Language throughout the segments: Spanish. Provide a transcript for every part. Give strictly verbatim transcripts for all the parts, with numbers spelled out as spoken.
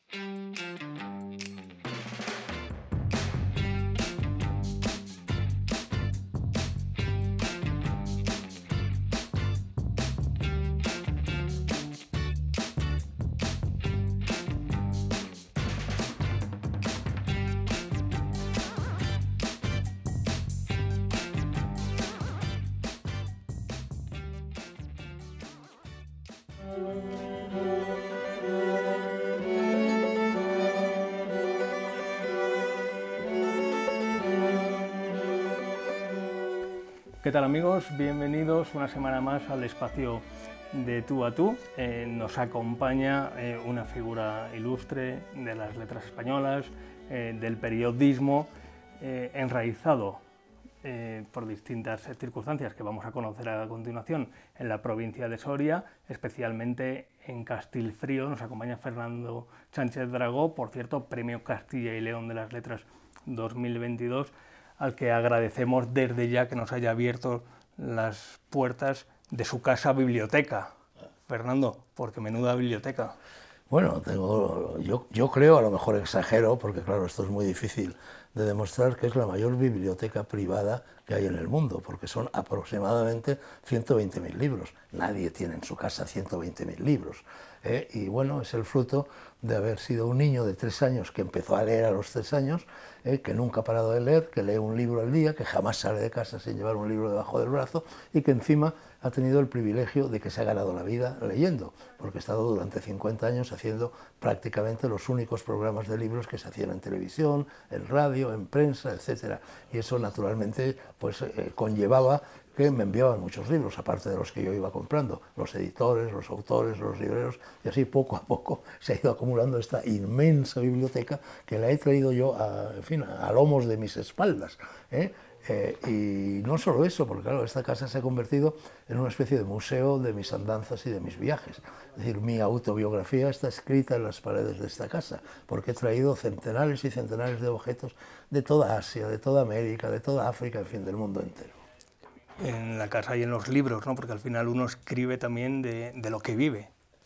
¿Qué tal, amigos? Bienvenidos una semana más al espacio de Tú a Tú. Eh, nos acompaña eh, una figura ilustre de las letras españolas, eh, del periodismo, eh, enraizado eh, por distintas circunstancias que vamos a conocer a continuación en la provincia de Soria, especialmente en Castilfrío. Nos acompaña Fernando Sánchez Dragó, por cierto, Premio Castilla y León de las Letras dos mil veintidós, al que agradecemos desde ya que nos haya abierto las puertas de su casa biblioteca. Fernando, porque menuda biblioteca. Bueno, tengo, yo, yo creo, a lo mejor exagero, porque claro, esto es muy difícil de demostrar, que es la mayor biblioteca privada que hay en el mundo, porque son aproximadamente ciento veinte mil libros. Nadie tiene en su casa ciento veinte mil libros. ¿eh? Y bueno, es el fruto de haber sido un niño de tres años que empezó a leer a los tres años, ¿eh? que nunca ha parado de leer, que lee un libro al día, que jamás sale de casa sin llevar un libro debajo del brazo y que encima ha tenido el privilegio de que se ha ganado la vida leyendo, porque ha estado durante cincuenta años haciendo prácticamente los únicos programas de libros que se hacían en televisión, en radio, en prensa, etcétera. Y eso naturalmente pues, eh, conllevaba que me enviaban muchos libros, aparte de los que yo iba comprando, los editores, los autores, los libreros, y así poco a poco se ha ido acumulando esta inmensa biblioteca que la he traído yo a, en fin, a lomos de mis espaldas, ¿eh? Eh, y no solo eso, porque claro, esta casa se ha convertido en una especie de museo de mis andanzas y de mis viajes. Es decir, mi autobiografía está escrita en las paredes de esta casa, porque he traído centenares y centenares de objetos de toda Asia, de toda América, de toda África, en fin, del mundo entero. En la casa y en los libros, ¿no? Porque al final uno escribe también de, de lo que vive.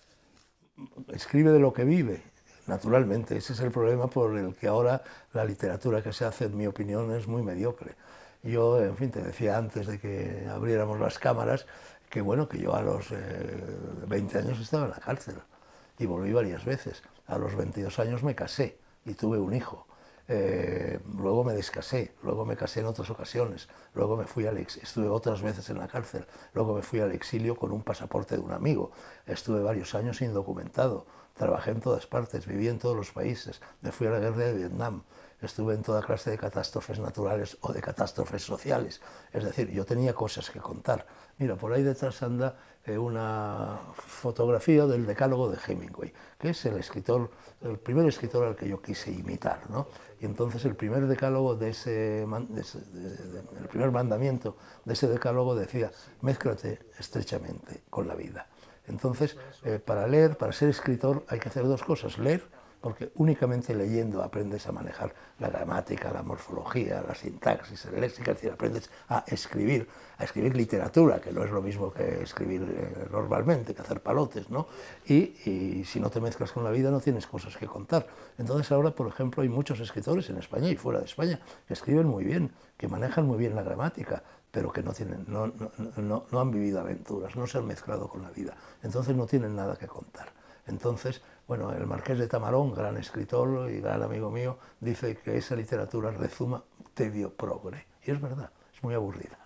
Escribe de lo que vive, naturalmente. Ese es el problema por el que ahora la literatura que se hace, en mi opinión, es muy mediocre. Yo, en fin, te decía antes de que abriéramos las cámaras que, bueno, que yo a los eh, veinte años estaba en la cárcel y volví varias veces. A los veintidós años me casé y tuve un hijo. Eh, luego me descasé, luego me casé en otras ocasiones, luego me fui al ex, estuve otras veces en la cárcel, luego me fui al exilio con un pasaporte de un amigo, estuve varios años indocumentado, trabajé en todas partes, viví en todos los países, me fui a la guerra de Vietnam, estuve en toda clase de catástrofes naturales o de catástrofes sociales, es decir, yo tenía cosas que contar. Mira, por ahí detrás anda eh, una fotografía del decálogo de Hemingway, que es el escritor, el primer escritor al que yo quise imitar, ¿no? Y entonces el primer decálogo de ese, de ese de, de, el primer mandamiento de ese decálogo decía: mézclate estrechamente con la vida. Entonces, eh, para leer, para ser escritor, hay que hacer dos cosas: leer, porque únicamente leyendo aprendes a manejar la gramática, la morfología, la sintaxis, el léxico, es decir, aprendes a escribir, a escribir literatura, que no es lo mismo que escribir eh, normalmente, que hacer palotes, ¿no? Y, y si no te mezclas con la vida no tienes cosas que contar. Entonces ahora, por ejemplo, hay muchos escritores en España y fuera de España que escriben muy bien, que manejan muy bien la gramática, pero que no, tienen, no, no, no, no han vivido aventuras, no se han mezclado con la vida, entonces no tienen nada que contar. Entonces, bueno, el Marqués de Tamarón, gran escritor y gran amigo mío, dice que esa literatura rezuma tedio progre, y es verdad, es muy aburrida.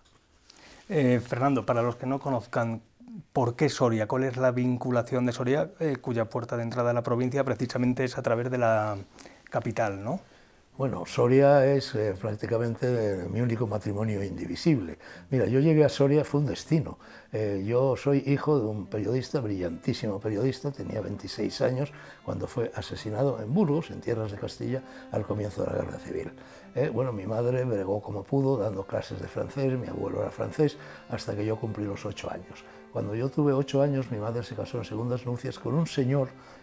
Eh, Fernando, para los que no conozcan, ¿por qué Soria? ¿Cuál es la vinculación de Soria, eh, cuya puerta de entrada a la provincia precisamente es a través de la capital, ¿no? Bueno, Soria es eh, prácticamente mi único matrimonio indivisible. Mira, yo llegué a Soria, fue un destino. Eh, yo soy hijo de un periodista, brillantísimo periodista, tenía veintiséis años cuando fue asesinado en Burgos, en tierras de Castilla, al comienzo de la Guerra Civil. Eh, bueno, mi madre bregó como pudo, dando clases de francés, mi abuelo era francés, hasta que yo cumplí los ocho años. Cuando yo tuve ocho años, mi madre se casó en segundas nupcias con un señor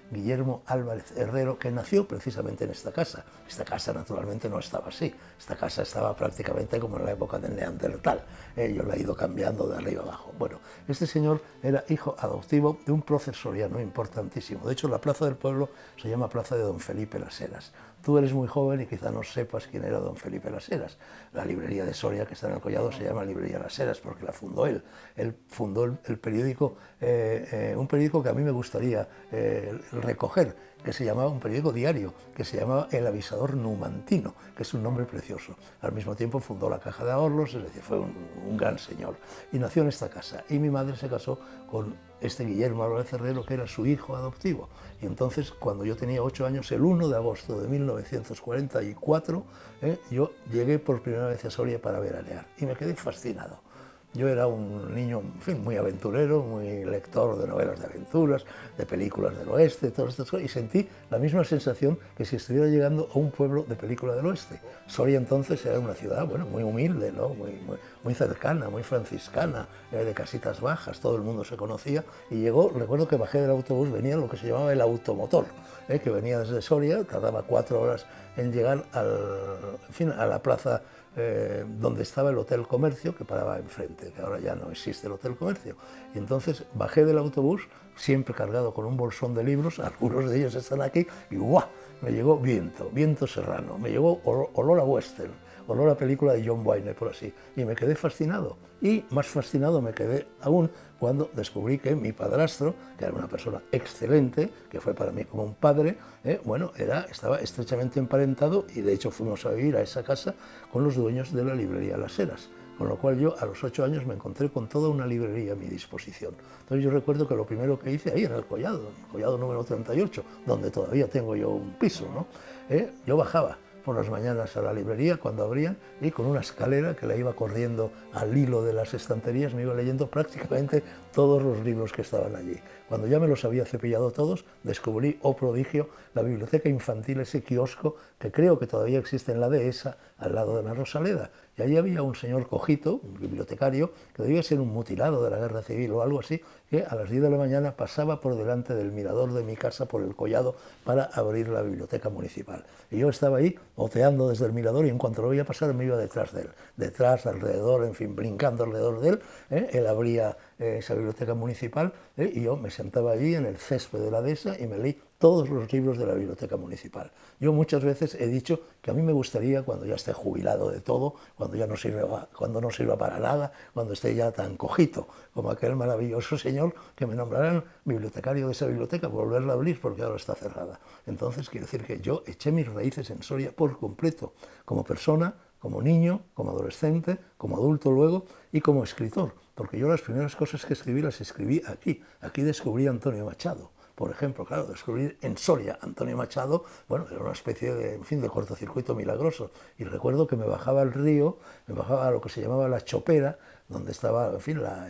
Guillermo Álvarez Herrero, que nació precisamente en esta casa. Esta casa naturalmente no estaba así, esta casa estaba prácticamente como en la época del Neandertal, eh, yo la he ido cambiando de arriba abajo. Bueno, este señor era hijo adoptivo de un prócer soriano importantísimo. De hecho, la plaza del pueblo se llama Plaza de Don Felipe Las Heras. Tú eres muy joven y quizá no sepas quién era don Felipe Las Heras. La librería de Soria, que está en el Collado, se llama Librería Las Heras porque la fundó él. Él fundó el, el periódico, eh, eh, un periódico que a mí me gustaría eh, recoger, que se llamaba, un periódico diario, que se llamaba El Avisador Numantino, que es un nombre precioso. Al mismo tiempo fundó la Caja de Ahorros, es decir, fue un, un gran señor. Y nació en esta casa. Y mi madre se casó con este Guillermo Álvarez Herrero, que era su hijo adoptivo. Y entonces, cuando yo tenía ocho años, el uno de agosto de mil novecientos cuarenta y cuatro, eh, yo llegué por primera vez a Soria para veranear y me quedé fascinado. Yo era un niño, en fin, muy aventurero, muy lector de novelas de aventuras, de películas del oeste, todas estas cosas, y sentí la misma sensación que si estuviera llegando a un pueblo de película del oeste. Soria entonces era una ciudad, bueno, muy humilde, ¿no? muy, muy, muy cercana, muy franciscana, eh, de casitas bajas, todo el mundo se conocía, y llegó, recuerdo que bajé del autobús, venía lo que se llamaba el automotor, eh, que venía desde Soria, tardaba cuatro horas en llegar al, en fin, a la plaza Eh, donde estaba el Hotel Comercio, que paraba enfrente, que ahora ya no existe el Hotel Comercio. Y entonces bajé del autobús, siempre cargado con un bolsón de libros, algunos de ellos están aquí, y ¡guau! Me llegó viento, viento serrano, me llegó olor, olor a western, olor a película de John Wayne, por así, y me quedé fascinado. Y más fascinado me quedé aún cuando descubrí que mi padrastro, que era una persona excelente, que fue para mí como un padre, eh, bueno, era, estaba estrechamente emparentado, y de hecho fuimos a vivir a esa casa con los dueños de la librería Las Heras. Con lo cual yo a los ocho años me encontré con toda una librería a mi disposición. Entonces yo recuerdo que lo primero que hice ahí en el Collado, el Collado número treinta y ocho, donde todavía tengo yo un piso, ¿no? Eh, yo bajaba por las mañanas a la librería cuando abrían y con una escalera que la iba corriendo al hilo de las estanterías me iba leyendo prácticamente todos los libros que estaban allí. Cuando ya me los había cepillado todos, descubrí, oh prodigio, la biblioteca infantil, ese kiosco que creo que todavía existe en la dehesa, al lado de la Rosaleda. Y allí había un señor cojito, un bibliotecario, que debía ser un mutilado de la guerra civil o algo así, que a las diez de la mañana pasaba por delante del mirador de mi casa por el Collado para abrir la biblioteca municipal. Y yo estaba ahí oteando desde el mirador y en cuanto lo veía pasar me iba detrás de él, detrás, alrededor, en fin, brincando alrededor de él. ¿eh? Él abría eh, esa biblioteca municipal ¿eh? y yo me sentaba allí en el césped de la dehesa y me leí todos los libros de la biblioteca municipal. Yo muchas veces he dicho que a mí me gustaría, cuando ya esté jubilado de todo, cuando ya no sirva, cuando no sirva para nada, cuando esté ya tan cojito como aquel maravilloso señor, que me nombraran bibliotecario de esa biblioteca, volverla a abrir porque ahora está cerrada. Entonces quiero decir que yo eché mis raíces en Soria por completo, como persona, como niño, como adolescente, como adulto luego y como escritor, porque yo las primeras cosas que escribí las escribí aquí. Aquí descubrí a Antonio Machado. Por ejemplo, claro, descubrir en Soria Antonio Machado, bueno, era una especie de, en fin, de cortocircuito milagroso. Y recuerdo que me bajaba al río, me bajaba a lo que se llamaba la Chopera, donde estaba, en fin, la,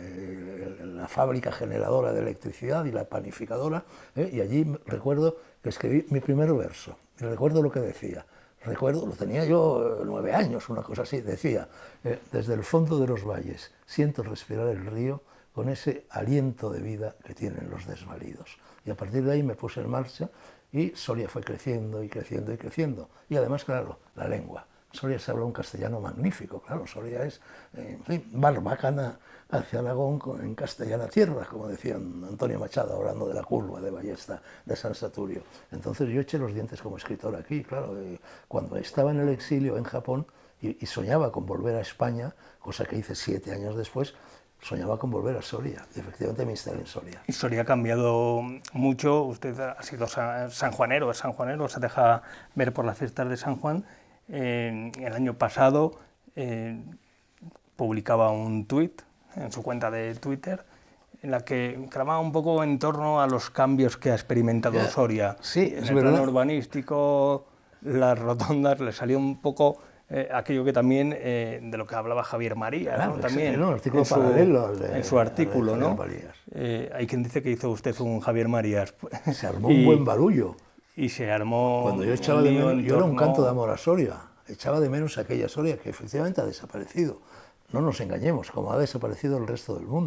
la fábrica generadora de electricidad y la panificadora, ¿eh? Y allí recuerdo que escribí mi primer verso, y recuerdo lo que decía. Recuerdo, lo tenía yo nueve años, una cosa así, decía, eh, desde el fondo de los valles siento respirar el río con ese aliento de vida que tienen los desvalidos. Y a partir de ahí me puse en marcha y Soria fue creciendo y creciendo y creciendo. Y además, claro, la lengua. Soria se habla un castellano magnífico, claro, Soria es, en fin, barbacana hacia Aragón en castellana tierra, como decía Antonio Machado, hablando de la curva de Ballesta, de San Saturio. Entonces yo eché los dientes como escritor aquí, claro, cuando estaba en el exilio en Japón y, y soñaba con volver a España, cosa que hice siete años después, soñaba con volver a Soria, y efectivamente me instalé en Soria. Y Soria ha cambiado mucho, usted ha sido sanjuanero, es sanjuanero, se deja ver por las fiestas de San Juan. Eh, el año pasado eh, publicaba un tuit en su cuenta de Twitter en la que clamaba un poco en torno a los cambios que ha experimentado yeah. Soria. Sí, es en el verdad. plano urbanístico, las rotondas, le salió un poco eh, aquello que también, eh, de lo que hablaba Javier María, claro, ¿no? También ¿no? Artículo en, su, paralelo al de, en su artículo, al de ¿no? Eh, hay quien dice que hizo usted un Javier Marías. Se armó y, un buen barullo. Y se armó. Cuando yo echaba de menos, yo torno... era un canto de amor a Soria, echaba de menos aquella Soria que efectivamente ha desaparecido. No nos engañemos, como ha desaparecido el resto del mundo.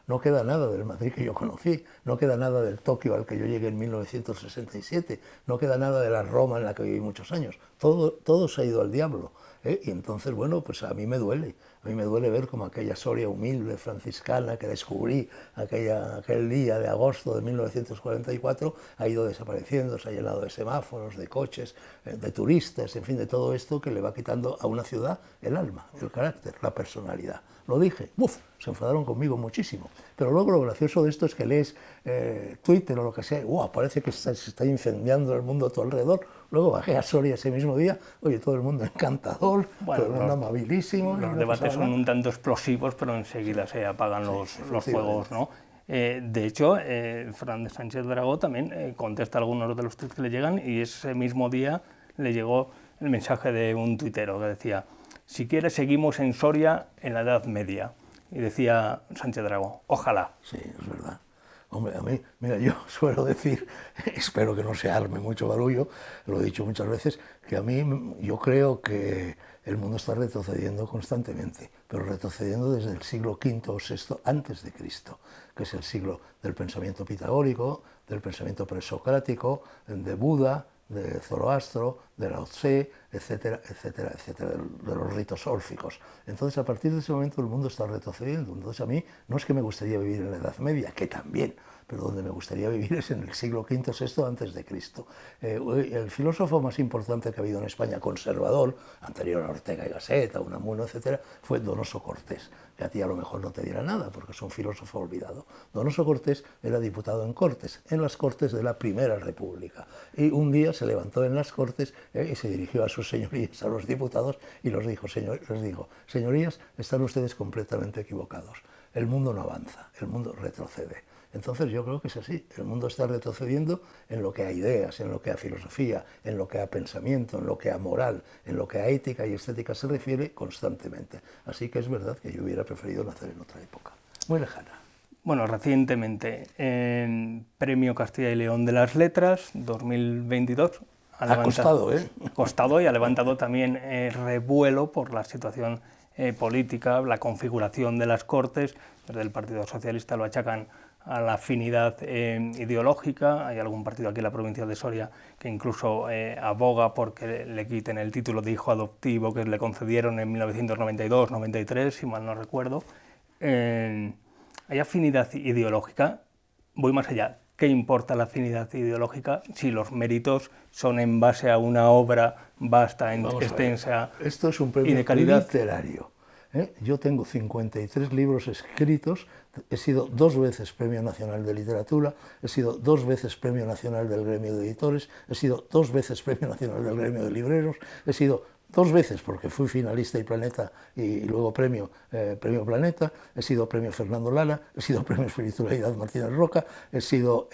no queda nada del Madrid que yo conocí, no queda nada del Tokio al que yo llegué en mil novecientos sesenta y siete, no queda nada de la Roma en la que viví muchos años, todo, todo se ha ido al diablo. ¿eh? Y entonces, bueno, pues a mí me duele, a mí me duele ver como aquella Soria humilde, franciscana, que descubrí aquella, aquel día de agosto de mil novecientos cuarenta y cuatro, ha ido desapareciendo, se ha llenado de semáforos, de coches, de turistas, en fin, de todo esto que le va quitando a una ciudad el alma, el carácter, la personalidad. Lo dije, ¡buf!, se enfadaron conmigo muchísimo. Pero luego lo gracioso de esto es que lees eh, Twitter o lo que sea, ¡wow!, parece que se está incendiando el mundo a tu alrededor. Luego bajé a Soria ese mismo día, oye, todo el mundo encantador, bueno, todo el mundo los, amabilísimo. Los no debates son nada. un tanto explosivos, pero enseguida se apagan los, sí, los fuegos, ¿no? Eh, de hecho, eh, Fernández Sánchez Dragó también eh, contesta algunos de los tweets que le llegan, y ese mismo día le llegó el mensaje de un tuitero que decía: si quieres seguimos en Soria en la Edad Media. Y decía Sánchez Dragó, ojalá. Sí, es verdad. Hombre, a mí, mira, yo suelo decir, espero que no se arme mucho barullo, lo he dicho muchas veces, que a mí, yo creo que el mundo está retrocediendo constantemente, pero retrocediendo desde el siglo quinto o sexto antes de Cristo, que es el siglo del pensamiento pitagórico, del pensamiento presocrático, de Buda, de Zoroastro, de Lao Tse, etcétera, etcétera, etcétera, de los ritos órficos. Entonces, a partir de ese momento, el mundo está retrocediendo. Entonces, a mí no es que me gustaría vivir en la Edad Media, que también, pero donde me gustaría vivir es en el siglo quinto o sexto antes de Cristo. Eh, el filósofo más importante que ha habido en España, conservador, anterior a Ortega y Gasset, a Unamuno, etcétera, fue Donoso Cortés, que a ti a lo mejor no te dirá nada, porque es un filósofo olvidado. Donoso Cortés era diputado en Cortes, en las Cortes de la Primera República, y un día se levantó en las Cortes eh, y se dirigió a sus señorías, a los diputados, y los dijo, señor, les dijo, señorías, están ustedes completamente equivocados. El mundo no avanza, el mundo retrocede. Entonces yo creo que es así, el mundo está retrocediendo en lo que a ideas, en lo que a filosofía, en lo que a pensamiento, en lo que a moral, en lo que a ética y estética se refiere constantemente. Así que es verdad que yo hubiera preferido nacer en otra época, muy lejana. Bueno, recientemente, en Premio Castilla y León de las Letras, dos mil veintidós, ha, ha costado, ¿eh? Ha costado y ha levantado también eh, revuelo por la situación eh, política, la configuración de las Cortes. Desde el Partido Socialista lo achacan a la afinidad eh, ideológica. Hay algún partido aquí en la provincia de Soria que incluso eh, aboga porque le quiten el título de hijo adoptivo que le concedieron en mil novecientos noventa y dos noventa y tres, si mal no recuerdo. Eh, hay afinidad ideológica. Voy más allá. ¿Qué importa la afinidad ideológica si los méritos son en base a una obra vasta, extensa Esto es un premio y de calidad literario? ¿Eh? Yo tengo cincuenta y tres libros escritos, he sido dos veces Premio Nacional de Literatura, he sido dos veces Premio Nacional del Gremio de Editores, he sido dos veces Premio Nacional del Gremio de Libreros, he sido dos veces, porque fui finalista y Planeta y luego premio, eh, premio Planeta, he sido premio Fernando Lara, he sido premio Espiritualidad Martínez Roca, he sido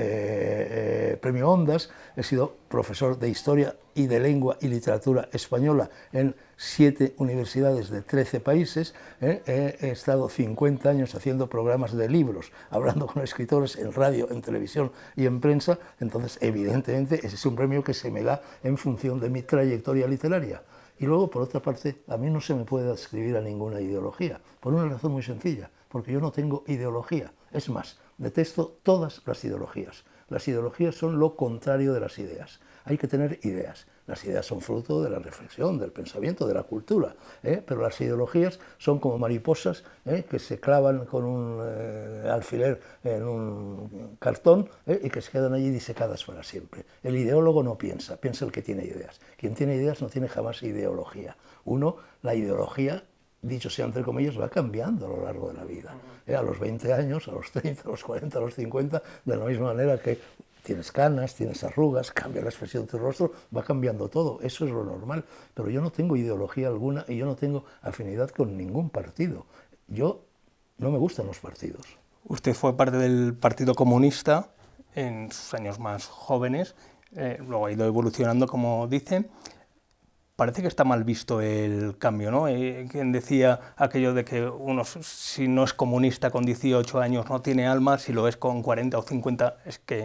eh, eh, premio Ondas, he sido profesor de Historia y de Lengua y Literatura Española en siete universidades de trece países, eh, eh, he estado cincuenta años haciendo programas de libros, hablando con escritores en radio, en televisión y en prensa. Entonces, evidentemente, ese es un premio que se me da en función de mi trayectoria literaria. Y luego, por otra parte, a mí no se me puede adscribir a ninguna ideología, por una razón muy sencilla, porque yo no tengo ideología. Es más, detesto todas las ideologías. Las ideologías son lo contrario de las ideas. Hay que tener ideas. Las ideas son fruto de la reflexión, del pensamiento, de la cultura, ¿eh? Pero las ideologías son como mariposas ¿eh? que se clavan con un eh, alfiler en un cartón ¿eh? y que se quedan allí disecadas para siempre. El ideólogo no piensa, piensa el que tiene ideas. Quien tiene ideas no tiene jamás ideología. Uno, la ideología, dicho sea entre comillas, va cambiando a lo largo de la vida. ¿eh? A los veinte años, a los treinta, a los cuarenta, a los cincuenta, de la misma manera que tienes canas, tienes arrugas, cambia la expresión de tu rostro, va cambiando todo, eso es lo normal. Pero yo no tengo ideología alguna y yo no tengo afinidad con ningún partido. Yo no me gustan los partidos. Usted fue parte del Partido Comunista en sus años más jóvenes, eh, luego ha ido evolucionando, como dice. Parece que está mal visto el cambio, ¿no? Eh, quien decía aquello de que uno, si no es comunista con dieciocho años, no tiene alma, si lo es con cuarenta o cincuenta, es que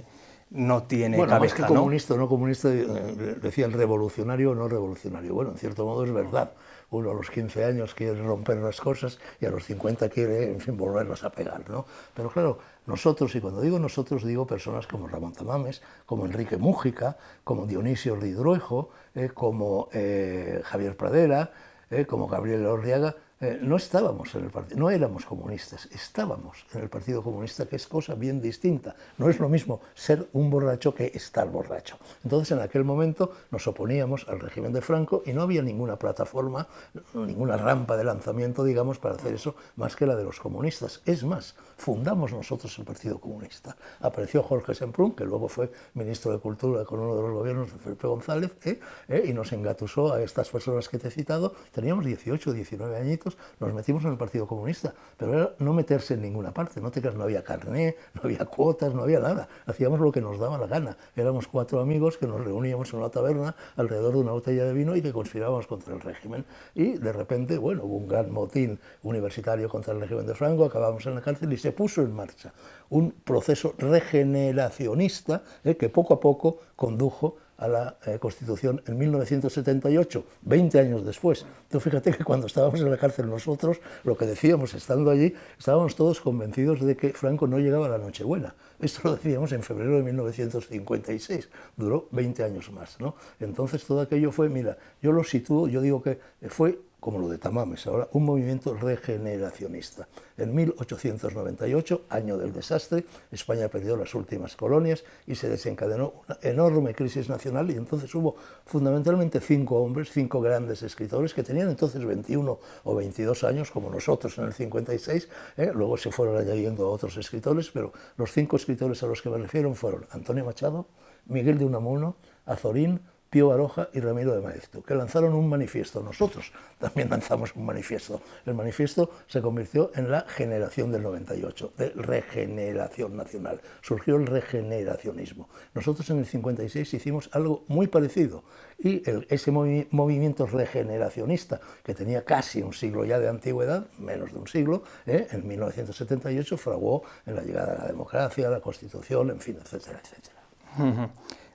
no tiene bueno, cabeza, más que comunista o no comunista, eh, decían revolucionario o no revolucionario. Bueno, en cierto modo es verdad. Uno a los quince años quiere romper las cosas y a los cincuenta quiere, en fin, volverlas a pegar, ¿no? Pero claro, nosotros, y cuando digo nosotros, digo personas como Ramón Tamames, como Enrique Mújica, como Dionisio Ridruejo, eh, como eh, Javier Pradera, eh, como Gabriel Orriaga. Eh, no estábamos en el partido, no éramos comunistas, estábamos en el Partido Comunista, que es cosa bien distinta. No es lo mismo ser un borracho que estar borracho. Entonces, en aquel momento nos oponíamos al régimen de Franco y no había ninguna plataforma, ninguna rampa de lanzamiento, digamos, para hacer eso, más que la de los comunistas. Es más, fundamos nosotros el Partido Comunista. Apareció Jorge Semprún, que luego fue ministro de Cultura con uno de los gobiernos de Felipe González, ¿eh? ¿Eh? y nos engatusó a estas personas que te he citado. Teníamos dieciocho, diecinueve añitos, nos metimos en el Partido Comunista, pero era no meterse en ninguna parte, no te creas, no había carné, no había cuotas, no había nada, hacíamos lo que nos daba la gana. Éramos cuatro amigos que nos reuníamos en una taberna alrededor de una botella de vino y que conspirábamos contra el régimen. Y de repente, bueno, hubo un gran motín universitario contra el régimen de Franco, acabamos en la cárcel y se puso en marcha un proceso regeneracionista eh, que poco a poco condujo a la eh, Constitución en mil novecientos setenta y ocho, veinte años después. Tú fíjate que cuando estábamos en la cárcel nosotros, lo que decíamos estando allí, estábamos todos convencidos de que Franco no llegaba a la Nochebuena. Esto lo decíamos en febrero de mil novecientos cincuenta y seis, duró veinte años más, ¿no? Entonces todo aquello fue, mira, yo lo sitúo, yo digo que fue, como lo de Tamames ahora, un movimiento regeneracionista. En mil ochocientos noventa y ocho, año del desastre, España perdió las últimas colonias y se desencadenó una enorme crisis nacional y entonces hubo fundamentalmente cinco hombres, cinco grandes escritores que tenían entonces veintiuno o veintidós años, como nosotros en el cincuenta y seis, ¿eh? Luego se fueron añadiendo otros escritores, pero los cinco escritores a los que me refiero fueron Antonio Machado, Miguel de Unamuno, Azorín, Pío Baroja y Ramiro de Maeztu, que lanzaron un manifiesto. Nosotros también lanzamos un manifiesto. El manifiesto se convirtió en la generación del noventa y ocho, de regeneración nacional. Surgió el regeneracionismo. Nosotros en el cincuenta y seis hicimos algo muy parecido y el, ese movi movimiento regeneracionista, que tenía casi un siglo ya de antigüedad, menos de un siglo, ¿eh? en mil novecientos setenta y ocho fraguó en la llegada de la democracia, la Constitución, en fin, etcétera, etcétera. Uh-huh.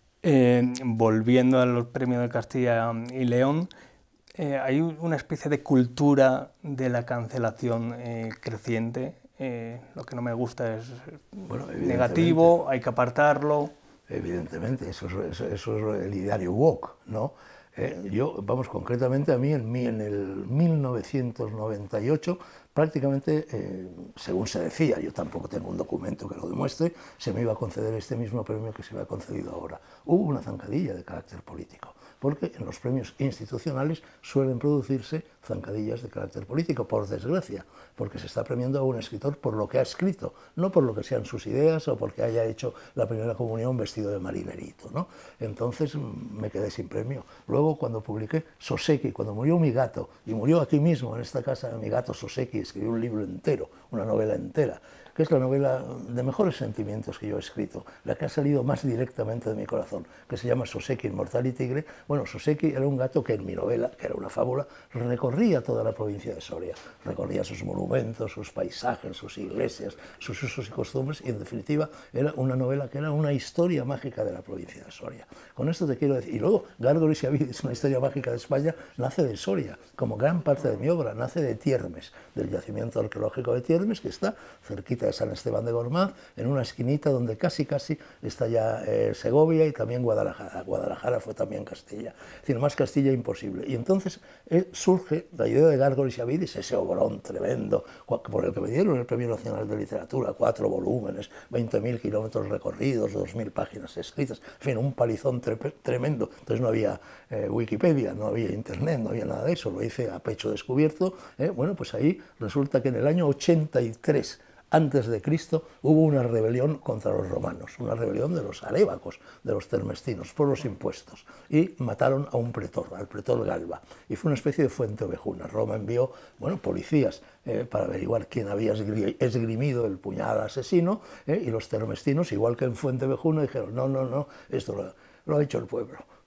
Eh, volviendo a los premios de Castilla y León, eh, hay una especie de cultura de la cancelación eh, creciente. Eh, lo que no me gusta es bueno, negativo, hay que apartarlo. Evidentemente, eso es, eso, eso es el ideario woke, ¿no? Eh, yo, vamos, concretamente a mí en, mí, en el mil novecientos noventa y ocho, prácticamente, eh, según se decía, yo tampoco tengo un documento que lo demuestre, se me iba a conceder este mismo premio que se me ha concedido ahora. Hubo una zancadilla de carácter político, porque en los premios institucionales suelen producirse zancadillas de carácter político, por desgracia, porque se está premiando a un escritor por lo que ha escrito, no por lo que sean sus ideas o porque haya hecho la primera comunión vestido de marinerito, ¿no? Entonces me quedé sin premio. Luego, cuando publiqué Soseki, cuando murió mi gato, y murió aquí mismo, en esta casa, mi gato Soseki, escribió un libro entero, una novela entera, que es la novela de mejores sentimientos que yo he escrito, la que ha salido más directamente de mi corazón, que se llama Soseki, Inmortal y Tigre. Bueno, Soseki era un gato que en mi novela, que era una fábula, recorría toda la provincia de Soria, recorría sus monumentos, sus paisajes, sus iglesias, sus usos y costumbres, y en definitiva era una novela que era una historia mágica de la provincia de Soria. Con esto te quiero decir, y luego Gárgoles y Avidis, una historia mágica de España, nace de Soria, como gran parte de mi obra, nace de Tiermes, del yacimiento arqueológico de Tiermes, que está cerquita de San Esteban de Gormaz, en una esquinita donde casi casi está ya eh, Segovia y también Guadalajara. Guadalajara fue también Castilla, es decir, más Castilla imposible. Y entonces eh, surge la idea de Gárgoles y Avidis, ese obrón tremendo, por el que me dieron el Premio Nacional de Literatura, cuatro volúmenes, veinte mil kilómetros recorridos, dos mil páginas escritas, en fin, un palizón tre tremendo. Entonces no había eh, Wikipedia, no había Internet, no había nada de eso, lo hice a pecho descubierto. Eh, bueno, pues ahí resulta que en el año ochenta y tres antes de Cristo hubo una rebelión contra los romanos, una rebelión de los arébacos, de los termestinos, por los impuestos, y mataron a un pretor, al pretor Galba, y fue una especie de fuente ovejuna. Roma envió, bueno, policías eh, para averiguar quién había esgrimido el puñal asesino, eh, y los termestinos, igual que en Fuente Ovejuna, dijeron, no, no, no, esto lo, lo ha hecho el pueblo.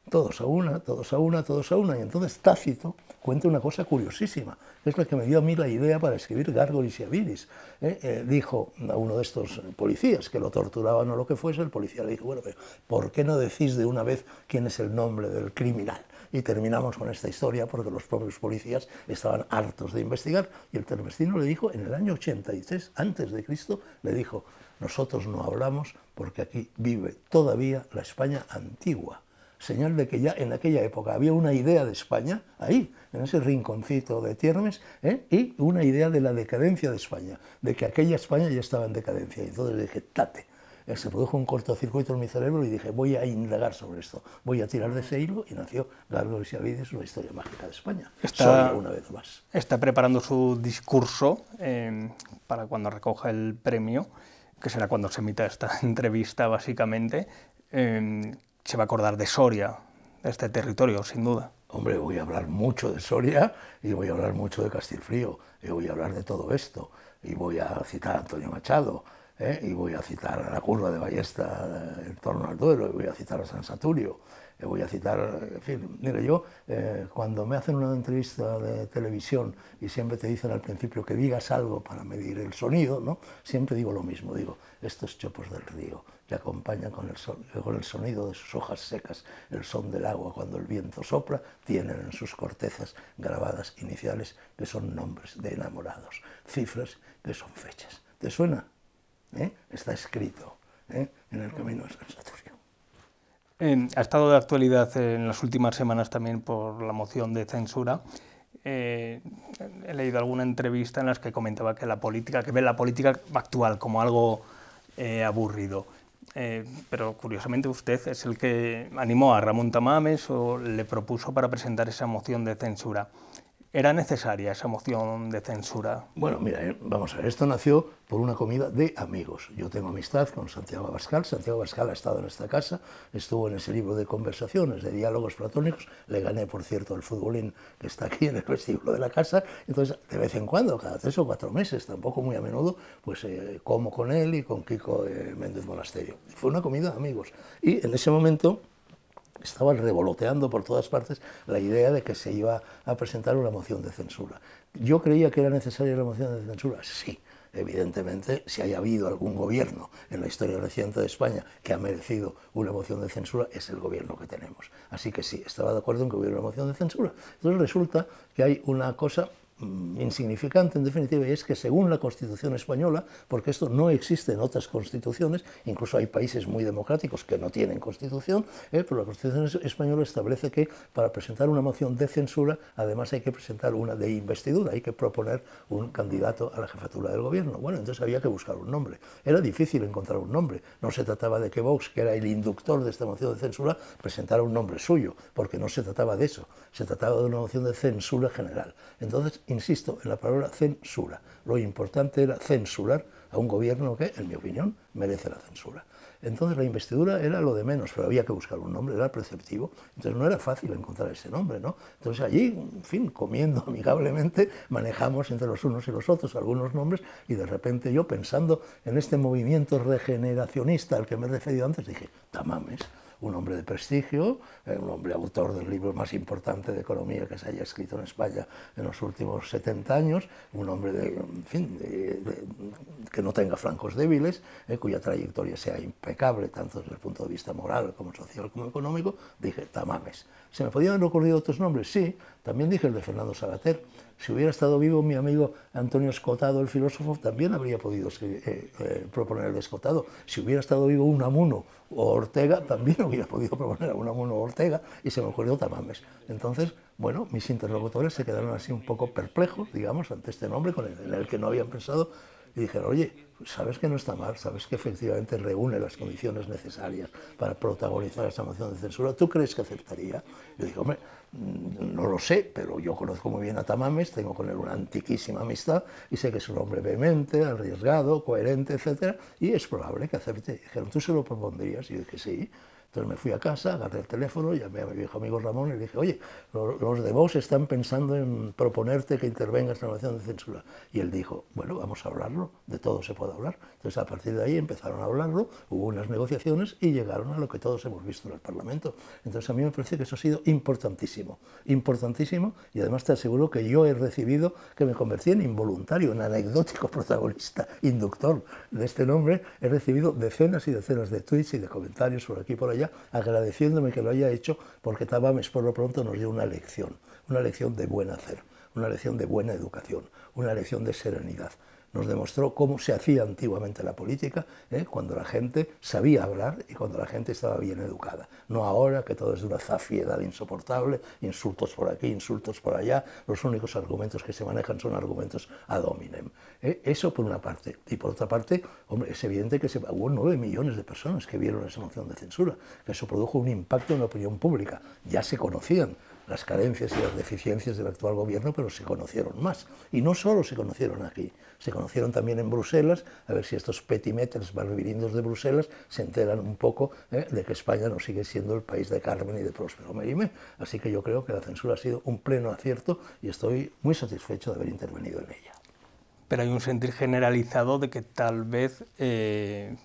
todos a una, todos a una, todos a una. Y entonces Tácito cuenta una cosa curiosísima, que es la que me dio a mí la idea para escribir Gárgolis y Avidis. ¿eh? Eh, dijo a uno de estos policías que lo torturaban o lo que fuese, el policía le dijo, bueno, pero ¿por qué no decís de una vez quién es el nombre del criminal? Y terminamos con esta historia porque los propios policías estaban hartos de investigar y el Termestino le dijo, en el año ochenta y tres antes de Cristo, le dijo, nosotros no hablamos porque aquí vive todavía la España antigua. Señal de que ya en aquella época había una idea de España, ahí, en ese rinconcito de Tiermes, ¿eh? y una idea de la decadencia de España, de que aquella España ya estaba en decadencia. Y entonces le dije, tate, eh, se produjo un cortocircuito en mi cerebro y dije, voy a indagar sobre esto, voy a tirar de ese hilo, y nació Gárgolis y Avidis, una historia mágica de España. Está, Soy una vez más. Está preparando su discurso eh, para cuando recoja el premio, que será cuando se emita esta entrevista, básicamente. Eh, se va a acordar de Soria, de este territorio, sin duda. Hombre, voy a hablar mucho de Soria y voy a hablar mucho de Castilfrío, y voy a hablar de todo esto, y voy a citar a Antonio Machado, ¿eh? y voy a citar a la curva de Ballesta en torno al Duero, y voy a citar a San Saturio, y voy a citar, en fin, mire, yo eh, cuando me hacen una entrevista de televisión y siempre te dicen al principio que digas algo para medir el sonido, ¿no? Siempre digo lo mismo, digo, estos chopos del río que acompañan con el, son, con el sonido de sus hojas secas, el son del agua cuando el viento sopla, tienen en sus cortezas grabadas iniciales que son nombres de enamorados, cifras que son fechas. ¿Te suena? ¿Eh? Está escrito ¿eh? en el camino de San Saturio. Eh, ha estado de actualidad en las últimas semanas también por la moción de censura. Eh, he leído alguna entrevista en las que comentaba que la política, que ve la política actual como algo eh, aburrido. Eh, pero curiosamente usted es el que animó a Ramón Tamames o le propuso para presentar esa moción de censura. ¿Era necesaria esa moción de censura? Bueno, mira, vamos a ver, esto nació por una comida de amigos. Yo tengo amistad con Santiago Abascal, Santiago Abascal ha estado en esta casa, estuvo en ese libro de conversaciones, de diálogos platónicos, le gané, por cierto, el futbolín que está aquí en el vestíbulo de la casa, entonces de vez en cuando, cada tres o cuatro meses, tampoco muy a menudo, pues eh, como con él y con Kiko eh, Méndez Monasterio. Fue una comida de amigos y en ese momento estaba revoloteando por todas partes la idea de que se iba a presentar una moción de censura. ¿Yo creía que era necesaria la moción de censura? Sí, evidentemente, si haya habido algún gobierno en la historia reciente de España que ha merecido una moción de censura, es el gobierno que tenemos. Así que sí, estaba de acuerdo en que hubiera una moción de censura. Entonces resulta que hay una cosa insignificante en definitiva, y es que según la Constitución española, porque esto no existe en otras constituciones, incluso hay países muy democráticos que no tienen constitución, eh, pero la Constitución española establece que para presentar una moción de censura, además hay que presentar una de investidura, hay que proponer un candidato a la jefatura del gobierno. Bueno, entonces había que buscar un nombre. Era difícil encontrar un nombre, no se trataba de que Vox, que era el inductor de esta moción de censura, presentara un nombre suyo, porque no se trataba de eso, se trataba de una moción de censura general. Entonces, insisto en la palabra censura. Lo importante era censurar a un gobierno que, en mi opinión, merece la censura. Entonces la investidura era lo de menos, pero había que buscar un nombre, era preceptivo, entonces no era fácil encontrar ese nombre, ¿no? Entonces allí, en fin, comiendo amigablemente, manejamos entre los unos y los otros algunos nombres y de repente yo, pensando en este movimiento regeneracionista al que me he referido antes, dije, Tamames, un hombre de prestigio, eh, un hombre autor del libro más importante de economía que se haya escrito en España en los últimos setenta años, un hombre de, en fin, de, de, que no tenga flancos débiles, eh, cuya trayectoria sea impecable, tanto desde el punto de vista moral como social como económico, dije, Tamames. ¿Se me podían haber ocurrido otros nombres? Sí, también dije el de Fernando Savater. Si hubiera estado vivo mi amigo Antonio Escotado, el filósofo, también habría podido escribir, eh, eh, proponer el de Escotado. Si hubiera estado vivo Unamuno o Ortega, también hubiera podido proponer a Unamuno o Ortega, y se me ocurrió Tamames. Entonces, bueno, mis interlocutores se quedaron así un poco perplejos, digamos, ante este nombre con el, en el que no habían pensado, y dijeron, oye, sabes que no está mal, sabes que efectivamente reúne las condiciones necesarias para protagonizar esa moción de censura, ¿tú crees que aceptaría? Yo digo, hombre, no lo sé, pero yo conozco muy bien a Tamames, tengo con él una antiquísima amistad y sé que es un hombre vehemente, arriesgado, coherente, etcétera, y es probable que acepte. Dijeron, ¿tú se lo propondrías? Y yo dije, sí. Entonces me fui a casa, agarré el teléfono, llamé a mi viejo amigo Ramón y le dije, oye, los de Vox están pensando en proponerte que intervengas en la moción de censura. Y él dijo, bueno, vamos a hablarlo, de todo se puede hablar. Entonces a partir de ahí empezaron a hablarlo, hubo unas negociaciones y llegaron a lo que todos hemos visto en el Parlamento. Entonces a mí me parece que eso ha sido importantísimo, importantísimo, y además te aseguro que yo he recibido, que me convertí en involuntario, en anecdótico protagonista, inductor de este nombre, he recibido decenas y decenas de tweets y de comentarios por aquí y por allá, agradeciéndome que lo haya hecho, porque Tamames por lo pronto nos dio una lección, una lección de buen hacer, una lección de buena educación, una lección de serenidad. Nos demostró cómo se hacía antiguamente la política, ¿eh? cuando la gente sabía hablar y cuando la gente estaba bien educada. No ahora, que todo es de una zafiedad insoportable, insultos por aquí, insultos por allá, los únicos argumentos que se manejan son argumentos ad hominem. ¿eh? Eso por una parte. Y por otra parte, hombre, es evidente que se, hubo nueve millones de personas que vieron esa moción de censura, que eso produjo un impacto en la opinión pública. Ya se conocían las carencias y las deficiencias del actual gobierno, pero se conocieron más. Y no solo se conocieron aquí, se conocieron también en Bruselas, a ver si estos petimetres barbirindos de Bruselas se enteran un poco ¿eh? de que España no sigue siendo el país de Carmen y de Próspero Merime. Así que yo creo que la censura ha sido un pleno acierto y estoy muy satisfecho de haber intervenido en ella. Pero hay un sentir generalizado de que tal vez eh,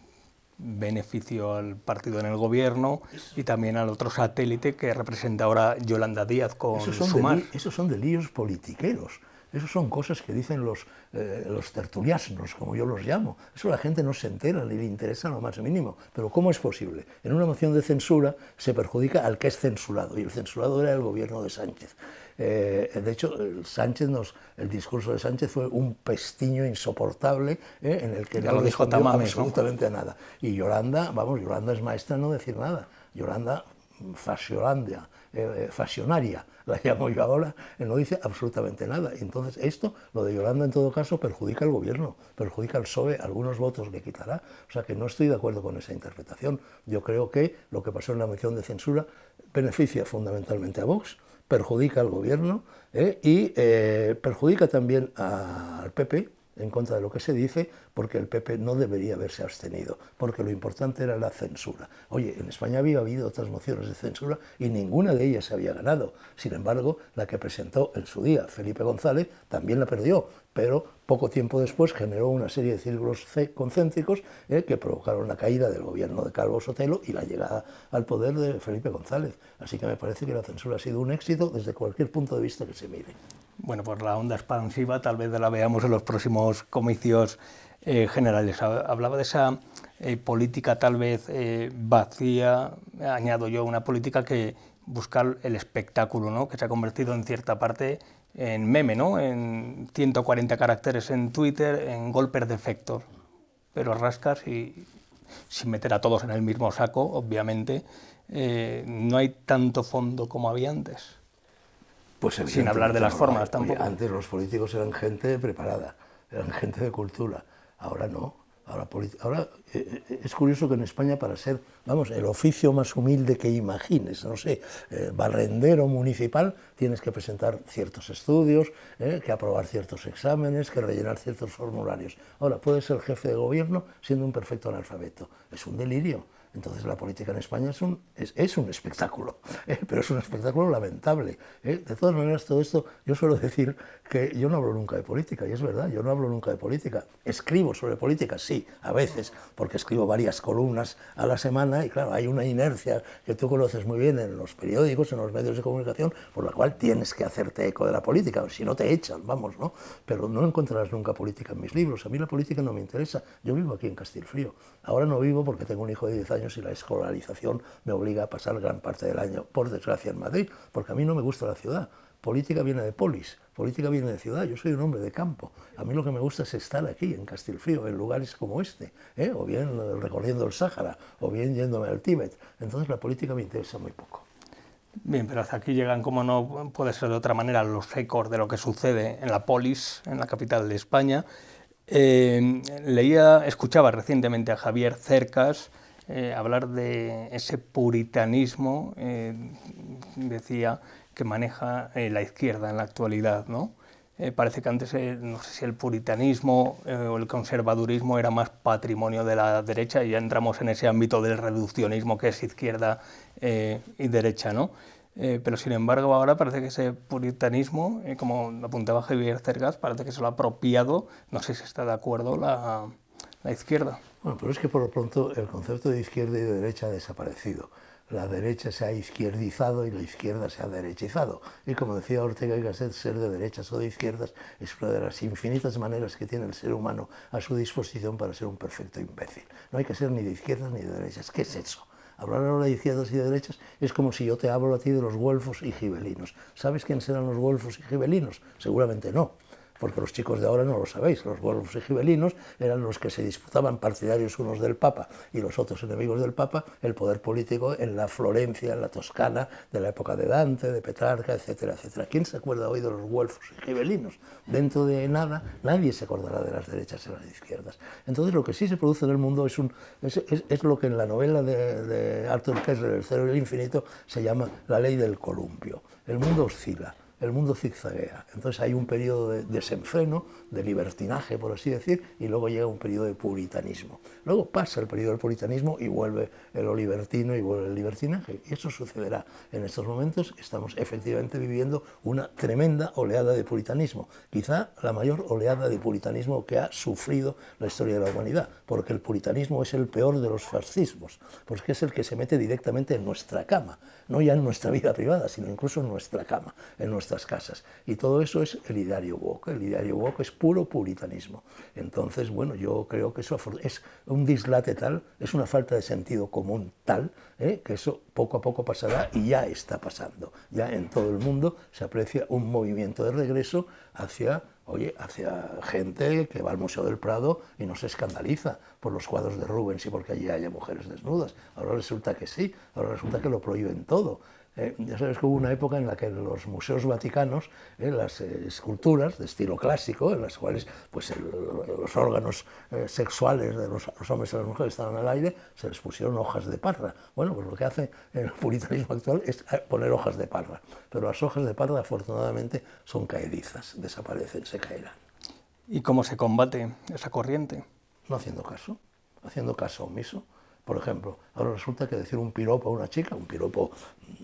benefició al partido en el gobierno y también al otro satélite que representa ahora Yolanda Díaz con esos son Sumar. De, esos son delirios politiqueros. Esas son cosas que dicen los, eh, los tertuliasnos, como yo los llamo. Eso la gente no se entera ni le interesa lo más mínimo. Pero ¿cómo es posible? En una moción de censura se perjudica al que es censurado, y el censurado era el gobierno de Sánchez. Eh, de hecho, el, Sánchez nos, el discurso de Sánchez fue un pestiño insoportable eh, en el que ya no lo dijo respondió Tamames, absolutamente ¿no? a nada. Y Yolanda, vamos, Yolanda es maestra en no decir nada. Yolanda, Fasiolandia, eh, fasionaria, la llamo yo ahora, no dice absolutamente nada. Entonces esto, lo de Yolanda en todo caso, perjudica al gobierno, perjudica al P S O E, algunos votos le quitará. O sea que no estoy de acuerdo con esa interpretación. Yo creo que lo que pasó en la moción de censura beneficia fundamentalmente a Vox, perjudica al gobierno eh, y eh, perjudica también a, al P P, en contra de lo que se dice, porque el P P no debería haberse abstenido, porque lo importante era la censura. Oye, en España había habido otras mociones de censura y ninguna de ellas se había ganado. Sin embargo, la que presentó en su día Felipe González también la perdió, pero poco tiempo después generó una serie de círculos concéntricos eh, que provocaron la caída del gobierno de Calvo Sotelo y la llegada al poder de Felipe González. Así que me parece que la censura ha sido un éxito desde cualquier punto de vista que se mire. Bueno, pues la onda expansiva tal vez la veamos en los próximos comicios eh, generales. Hablaba de esa eh, política tal vez eh, vacía, añado yo, una política que busca el espectáculo, ¿no? Que se ha convertido en cierta parte en meme, ¿no? En ciento cuarenta caracteres en Twitter, en golpes de efectos, pero rascas y sin meter a todos en el mismo saco, obviamente, eh, no hay tanto fondo como había antes. Pues sin hablar de las formas tampoco. Oye, antes los políticos eran gente preparada, eran gente de cultura, ahora no. Ahora, ahora eh, es curioso que en España, para ser, vamos, el oficio más humilde que imagines, no sé, eh, barrendero municipal, tienes que presentar ciertos estudios, eh, que aprobar ciertos exámenes, que rellenar ciertos formularios. Ahora, puedes ser jefe de gobierno siendo un perfecto analfabeto. Es un delirio. Entonces la política en España es un, es, es un espectáculo, ¿eh? pero es un espectáculo lamentable. ¿eh? De todas maneras, todo esto, yo suelo decir que yo no hablo nunca de política, y es verdad, yo no hablo nunca de política. Escribo sobre política, sí, a veces, porque escribo varias columnas a la semana, y claro, hay una inercia que tú conoces muy bien en los periódicos, en los medios de comunicación, por la cual tienes que hacerte eco de la política, si no te echan, vamos, ¿no? Pero no encontrarás nunca política en mis libros, a mí la política no me interesa, yo vivo aquí en Castilfrío. Ahora no vivo porque tengo un hijo de diez años y la escolarización me obliga a pasar gran parte del año, por desgracia, en Madrid, porque a mí no me gusta la ciudad. Política viene de polis, política viene de ciudad, yo soy un hombre de campo. A mí lo que me gusta es estar aquí, en Castilfrío, en lugares como este, ¿eh? o bien recorriendo el Sáhara, o bien yéndome al Tíbet. Entonces la política me interesa muy poco. Bien, pero hasta aquí llegan, como no puede ser de otra manera, los ecos de lo que sucede en la polis, en la capital de España. Eh, leía, escuchaba recientemente a Javier Cercas eh, hablar de ese puritanismo, eh, decía, que maneja eh, la izquierda en la actualidad, ¿no? Eh, parece que antes, eh, no sé si el puritanismo eh, o el conservadurismo era más patrimonio de la derecha, y ya entramos en ese ámbito del reduccionismo que es izquierda eh, y derecha, ¿no? Eh, pero sin embargo ahora parece que ese puritanismo, eh, como apuntaba Javier Cercas, parece que se lo ha apropiado, no sé si está de acuerdo, la, la izquierda. Bueno, pero es que por lo pronto el concepto de izquierda y de derecha ha desaparecido. La derecha se ha izquierdizado y la izquierda se ha derechizado. Y como decía Ortega y Gasset, ser de derechas o de izquierdas es una de las infinitas maneras que tiene el ser humano a su disposición para ser un perfecto imbécil. No hay que ser ni de izquierdas ni de derechas. ¿Qué es eso? Hablar ahora de izquierdas y de derechas es como si yo te hablo a ti de los güelfos y gibelinos. ¿Sabes quiénes eran los güelfos y gibelinos? Seguramente no, porque los chicos de ahora no lo sabéis. Los güelfos y gibelinos eran los que se disputaban, partidarios unos del Papa y los otros enemigos del Papa, el poder político en la Florencia, en la Toscana, de la época de Dante, de Petrarca, etcétera, etcétera. ¿Quién se acuerda hoy de los güelfos y gibelinos? Dentro de nada, nadie se acordará de las derechas y las izquierdas. Entonces, lo que sí se produce en el mundo es, un, es, es, es lo que en la novela de, de Arthur Koestler, El cero y el infinito, se llama la ley del columpio. El mundo oscila. El mundo zigzaguea, entonces hay un periodo de desenfreno, de libertinaje, por así decir, y luego llega un periodo de puritanismo. Luego pasa el periodo del puritanismo y vuelve lo libertino y vuelve el libertinaje. Y eso sucederá. En estos momentos estamos efectivamente viviendo una tremenda oleada de puritanismo, quizá la mayor oleada de puritanismo que ha sufrido la historia de la humanidad, porque el puritanismo es el peor de los fascismos, porque es el que se mete directamente en nuestra cama, no ya en nuestra vida privada, sino incluso en nuestra cama, en nuestra casas. Y todo eso es el ideario woke. El ideario woke es puro puritanismo. Entonces, bueno, yo creo que eso es un dislate tal, es una falta de sentido común tal, ¿eh? que eso poco a poco pasará y ya está pasando. Ya en todo el mundo se aprecia un movimiento de regreso hacia, oye, hacia gente que va al Museo del Prado y no se escandaliza por los cuadros de Rubens y porque allí haya mujeres desnudas. Ahora resulta que sí, ahora resulta que lo prohíben todo. Eh, ya sabes que hubo una época en la que en los museos vaticanos, eh, las eh, esculturas de estilo clásico, en las cuales pues, el, los órganos eh, sexuales de los, los hombres y las mujeres estaban al aire, se les pusieron hojas de parra. Bueno, pues lo que hace el puritanismo actual es poner hojas de parra, pero las hojas de parra afortunadamente son caedizas, desaparecen, se caerán. ¿Y cómo se combate esa corriente? No haciendo caso, haciendo caso omiso. Por ejemplo, ahora resulta que decir un piropo a una chica, un piropo,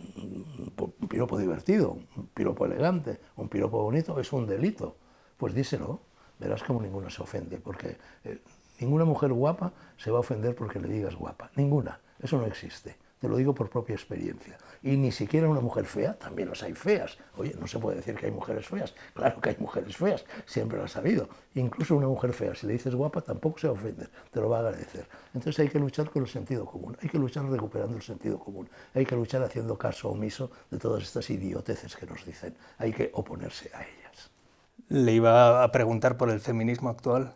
un piropo divertido, un piropo elegante, un piropo bonito, es un delito. Pues díselo, verás como ninguna se ofende, porque eh, ninguna mujer guapa se va a ofender porque le digas guapa, ninguna, eso no existe. Te lo digo por propia experiencia. Y ni siquiera una mujer fea, también las hay feas. Oye, no se puede decir que hay mujeres feas. Claro que hay mujeres feas, siempre las ha habido. Incluso una mujer fea, si le dices guapa, tampoco se va a ofender, te lo va a agradecer. Entonces hay que luchar con el sentido común, hay que luchar recuperando el sentido común, hay que luchar haciendo caso omiso de todas estas idioteces que nos dicen. Hay que oponerse a ellas. Le iba a preguntar por el feminismo actual.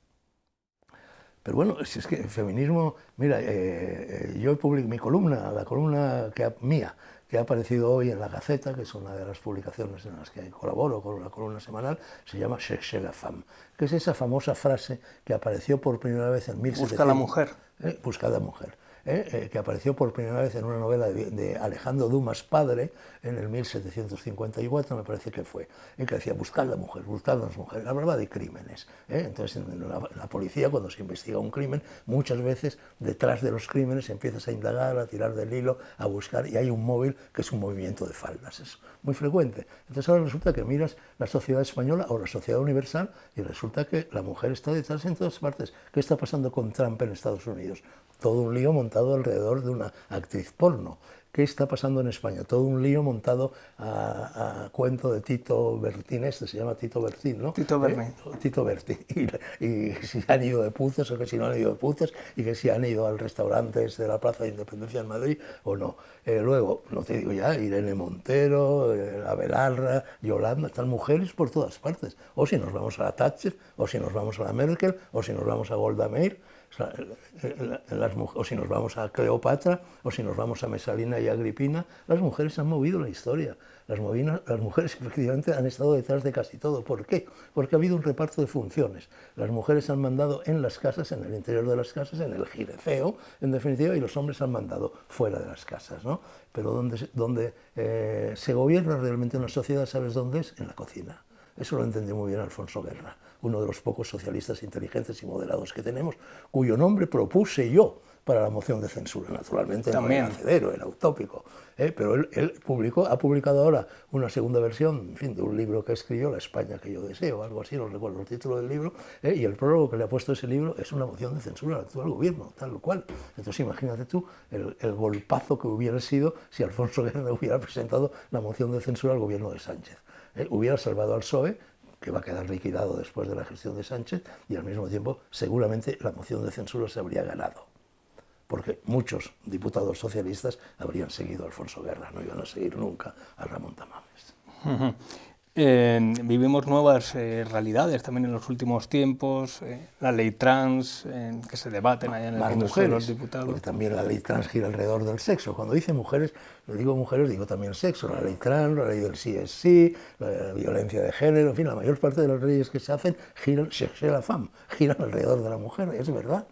Pero bueno, si es que el feminismo, mira, eh, eh, yo publico mi columna, la columna que ha, mía, que ha aparecido hoy en La Gaceta, que es una de las publicaciones en las que colaboro con la columna semanal, se llama Cherchez la femme, que es esa famosa frase que apareció por primera vez en mil setecientos... Busca la mujer. Eh, busca la mujer. Eh, eh, que apareció por primera vez en una novela de, de Alejandro Dumas padre en el mil setecientos cincuenta y cuatro, me parece que fue, eh, que decía buscad la mujer, buscad las mujeres, hablaba de crímenes. Eh. Entonces en la, en la policía, cuando se investiga un crimen, muchas veces detrás de los crímenes empiezas a indagar, a tirar del hilo, a buscar, y hay un móvil que es un movimiento de faldas, es muy frecuente. Entonces ahora resulta que miras la sociedad española o la sociedad universal y resulta que la mujer está detrás en todas partes. ¿Qué está pasando con Trump en Estados Unidos? Todo un lío montado alrededor de una actriz porno. ¿Qué está pasando en España? Todo un lío montado a, a cuento de Tito Bertín, este se llama Tito Bertín, ¿no? Tito Bertín. ¿Eh? Tito Bertín. Y, y si han ido de putas o que si no han ido de putas y que si han ido al restaurante este de la Plaza de Independencia en Madrid o no. Eh, luego, no te digo ya, Irene Montero, eh, Abelarra, Yolanda, están mujeres por todas partes. O si nos vamos a la Thatcher, o si nos vamos a la Merkel, o si nos vamos a Golda Meir, las, o si nos vamos a Cleopatra, o si nos vamos a Mesalina y Agripina, las mujeres han movido la historia. Las, movinas, las mujeres efectivamente han estado detrás de casi todo. ¿Por qué? Porque ha habido un reparto de funciones. Las mujeres han mandado en las casas, en el interior de las casas, en el gireceo, en definitiva, y los hombres han mandado fuera de las casas, ¿no? Pero donde, donde eh, se gobierna realmente una sociedad, ¿sabes dónde es? En la cocina. Eso lo entendió muy bien Alfonso Guerra, uno de los pocos socialistas inteligentes y moderados que tenemos, cuyo nombre propuse yo para la moción de censura. Naturalmente También. no era cedero, era utópico, ¿eh? Pero él, él publicó, ha publicado ahora una segunda versión, en fin, de un libro que escribió, La España que yo deseo, algo así, no recuerdo el título del libro, ¿eh? Y el prólogo que le ha puesto a ese libro es una moción de censura al actual gobierno, tal cual. Entonces imagínate tú el, el golpazo que hubiera sido si Alfonso Guerra hubiera presentado la moción de censura al gobierno de Sánchez. ¿Eh? Hubiera salvado al P S O E, que va a quedar liquidado después de la gestión de Sánchez, y al mismo tiempo seguramente la moción de censura se habría ganado, porque muchos diputados socialistas habrían seguido a Alfonso Guerra, no iban a seguir nunca a Ramón Tamames. Uh-huh. Eh, vivimos nuevas eh, realidades también en los últimos tiempos, eh, la ley trans, eh, que se debaten allá en el Congreso de los Diputados. Porque también la ley trans gira alrededor del sexo. Cuando dice mujeres, no digo mujeres, digo también sexo. La ley trans, la ley del sí es sí, la violencia de género, en fin, la mayor parte de las leyes que se hacen giran, cherchez la femme, giran alrededor de la mujer, es verdad.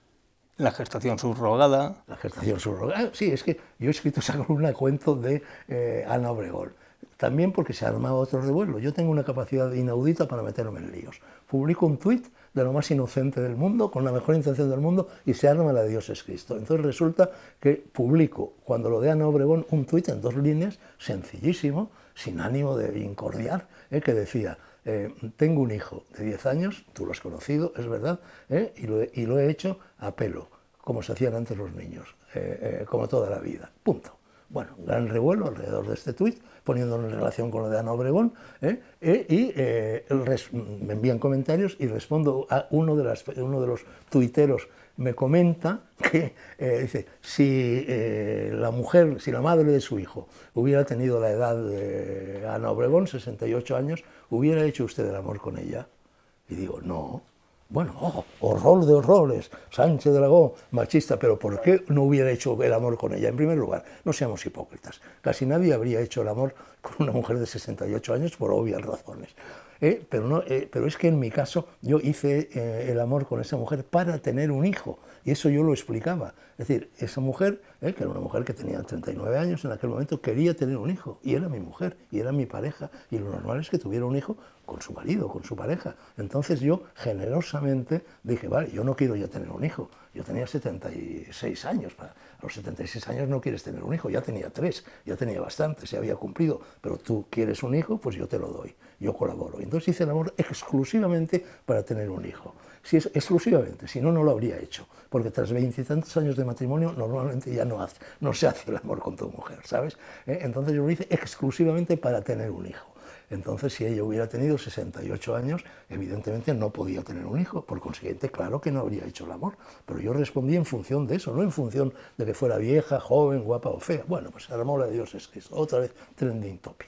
La gestación subrogada. La gestación subrogada, sí, es que yo he escrito esa columna a cuento de eh, Ana Obregón. También porque se ha armado otro revuelo. Yo tengo una capacidad inaudita para meterme en líos. Publico un tuit de lo más inocente del mundo, con la mejor intención del mundo, y se arma la de Dios es Cristo. Entonces resulta que publico, cuando lo de Ana Obregón, un tuit en dos líneas, sencillísimo, sin ánimo de incordiar, eh, que decía, eh, tengo un hijo de diez años, tú lo has conocido, es verdad, eh, y, lo he, y lo he hecho a pelo, como se hacían antes los niños, eh, eh, como toda la vida, punto. Bueno, un gran revuelo alrededor de este tuit, poniéndolo en relación con lo de Ana Obregón, ¿eh? Eh, y eh, res, me envían comentarios y respondo a uno de, las, uno de los tuiteros, me comenta que, eh, dice, si eh, la mujer, si la madre de su hijo hubiera tenido la edad de Ana Obregón, sesenta y ocho años, ¿hubiera hecho usted el amor con ella? Y digo, no. Bueno, oh, horror de horrores, Sánchez Dragó, machista, pero ¿por qué no hubiera hecho el amor con ella? En primer lugar, no seamos hipócritas, casi nadie habría hecho el amor con una mujer de sesenta y ocho años por obvias razones. Eh, pero, no, eh, pero es que en mi caso yo hice eh, el amor con esa mujer para tener un hijo, y eso yo lo explicaba. Es decir, esa mujer, eh, que era una mujer que tenía treinta y nueve años en aquel momento, quería tener un hijo, y era mi mujer, y era mi pareja, y lo normal es que tuviera un hijo con su marido, con su pareja. Entonces yo generosamente dije, vale, yo no quiero ya tener un hijo, yo tenía setenta y seis años, a los setenta y seis años no quieres tener un hijo, ya tenía tres, ya tenía bastante, se había cumplido, pero tú quieres un hijo, pues yo te lo doy, yo colaboro. Y entonces hice el amor exclusivamente para tener un hijo. Si es exclusivamente, si no, no lo habría hecho, porque tras veintitantos años de matrimonio normalmente ya no, hace, no se hace el amor con tu mujer, ¿sabes? ¿Eh? Entonces yo lo hice exclusivamente para tener un hijo. Entonces, si ella hubiera tenido sesenta y ocho años, evidentemente no podía tener un hijo, por consiguiente, claro que no habría hecho el amor, pero yo respondí en función de eso, no en función de que fuera vieja, joven, guapa o fea. Bueno, pues se armó la de Dios es Cristo, otra vez trending topic.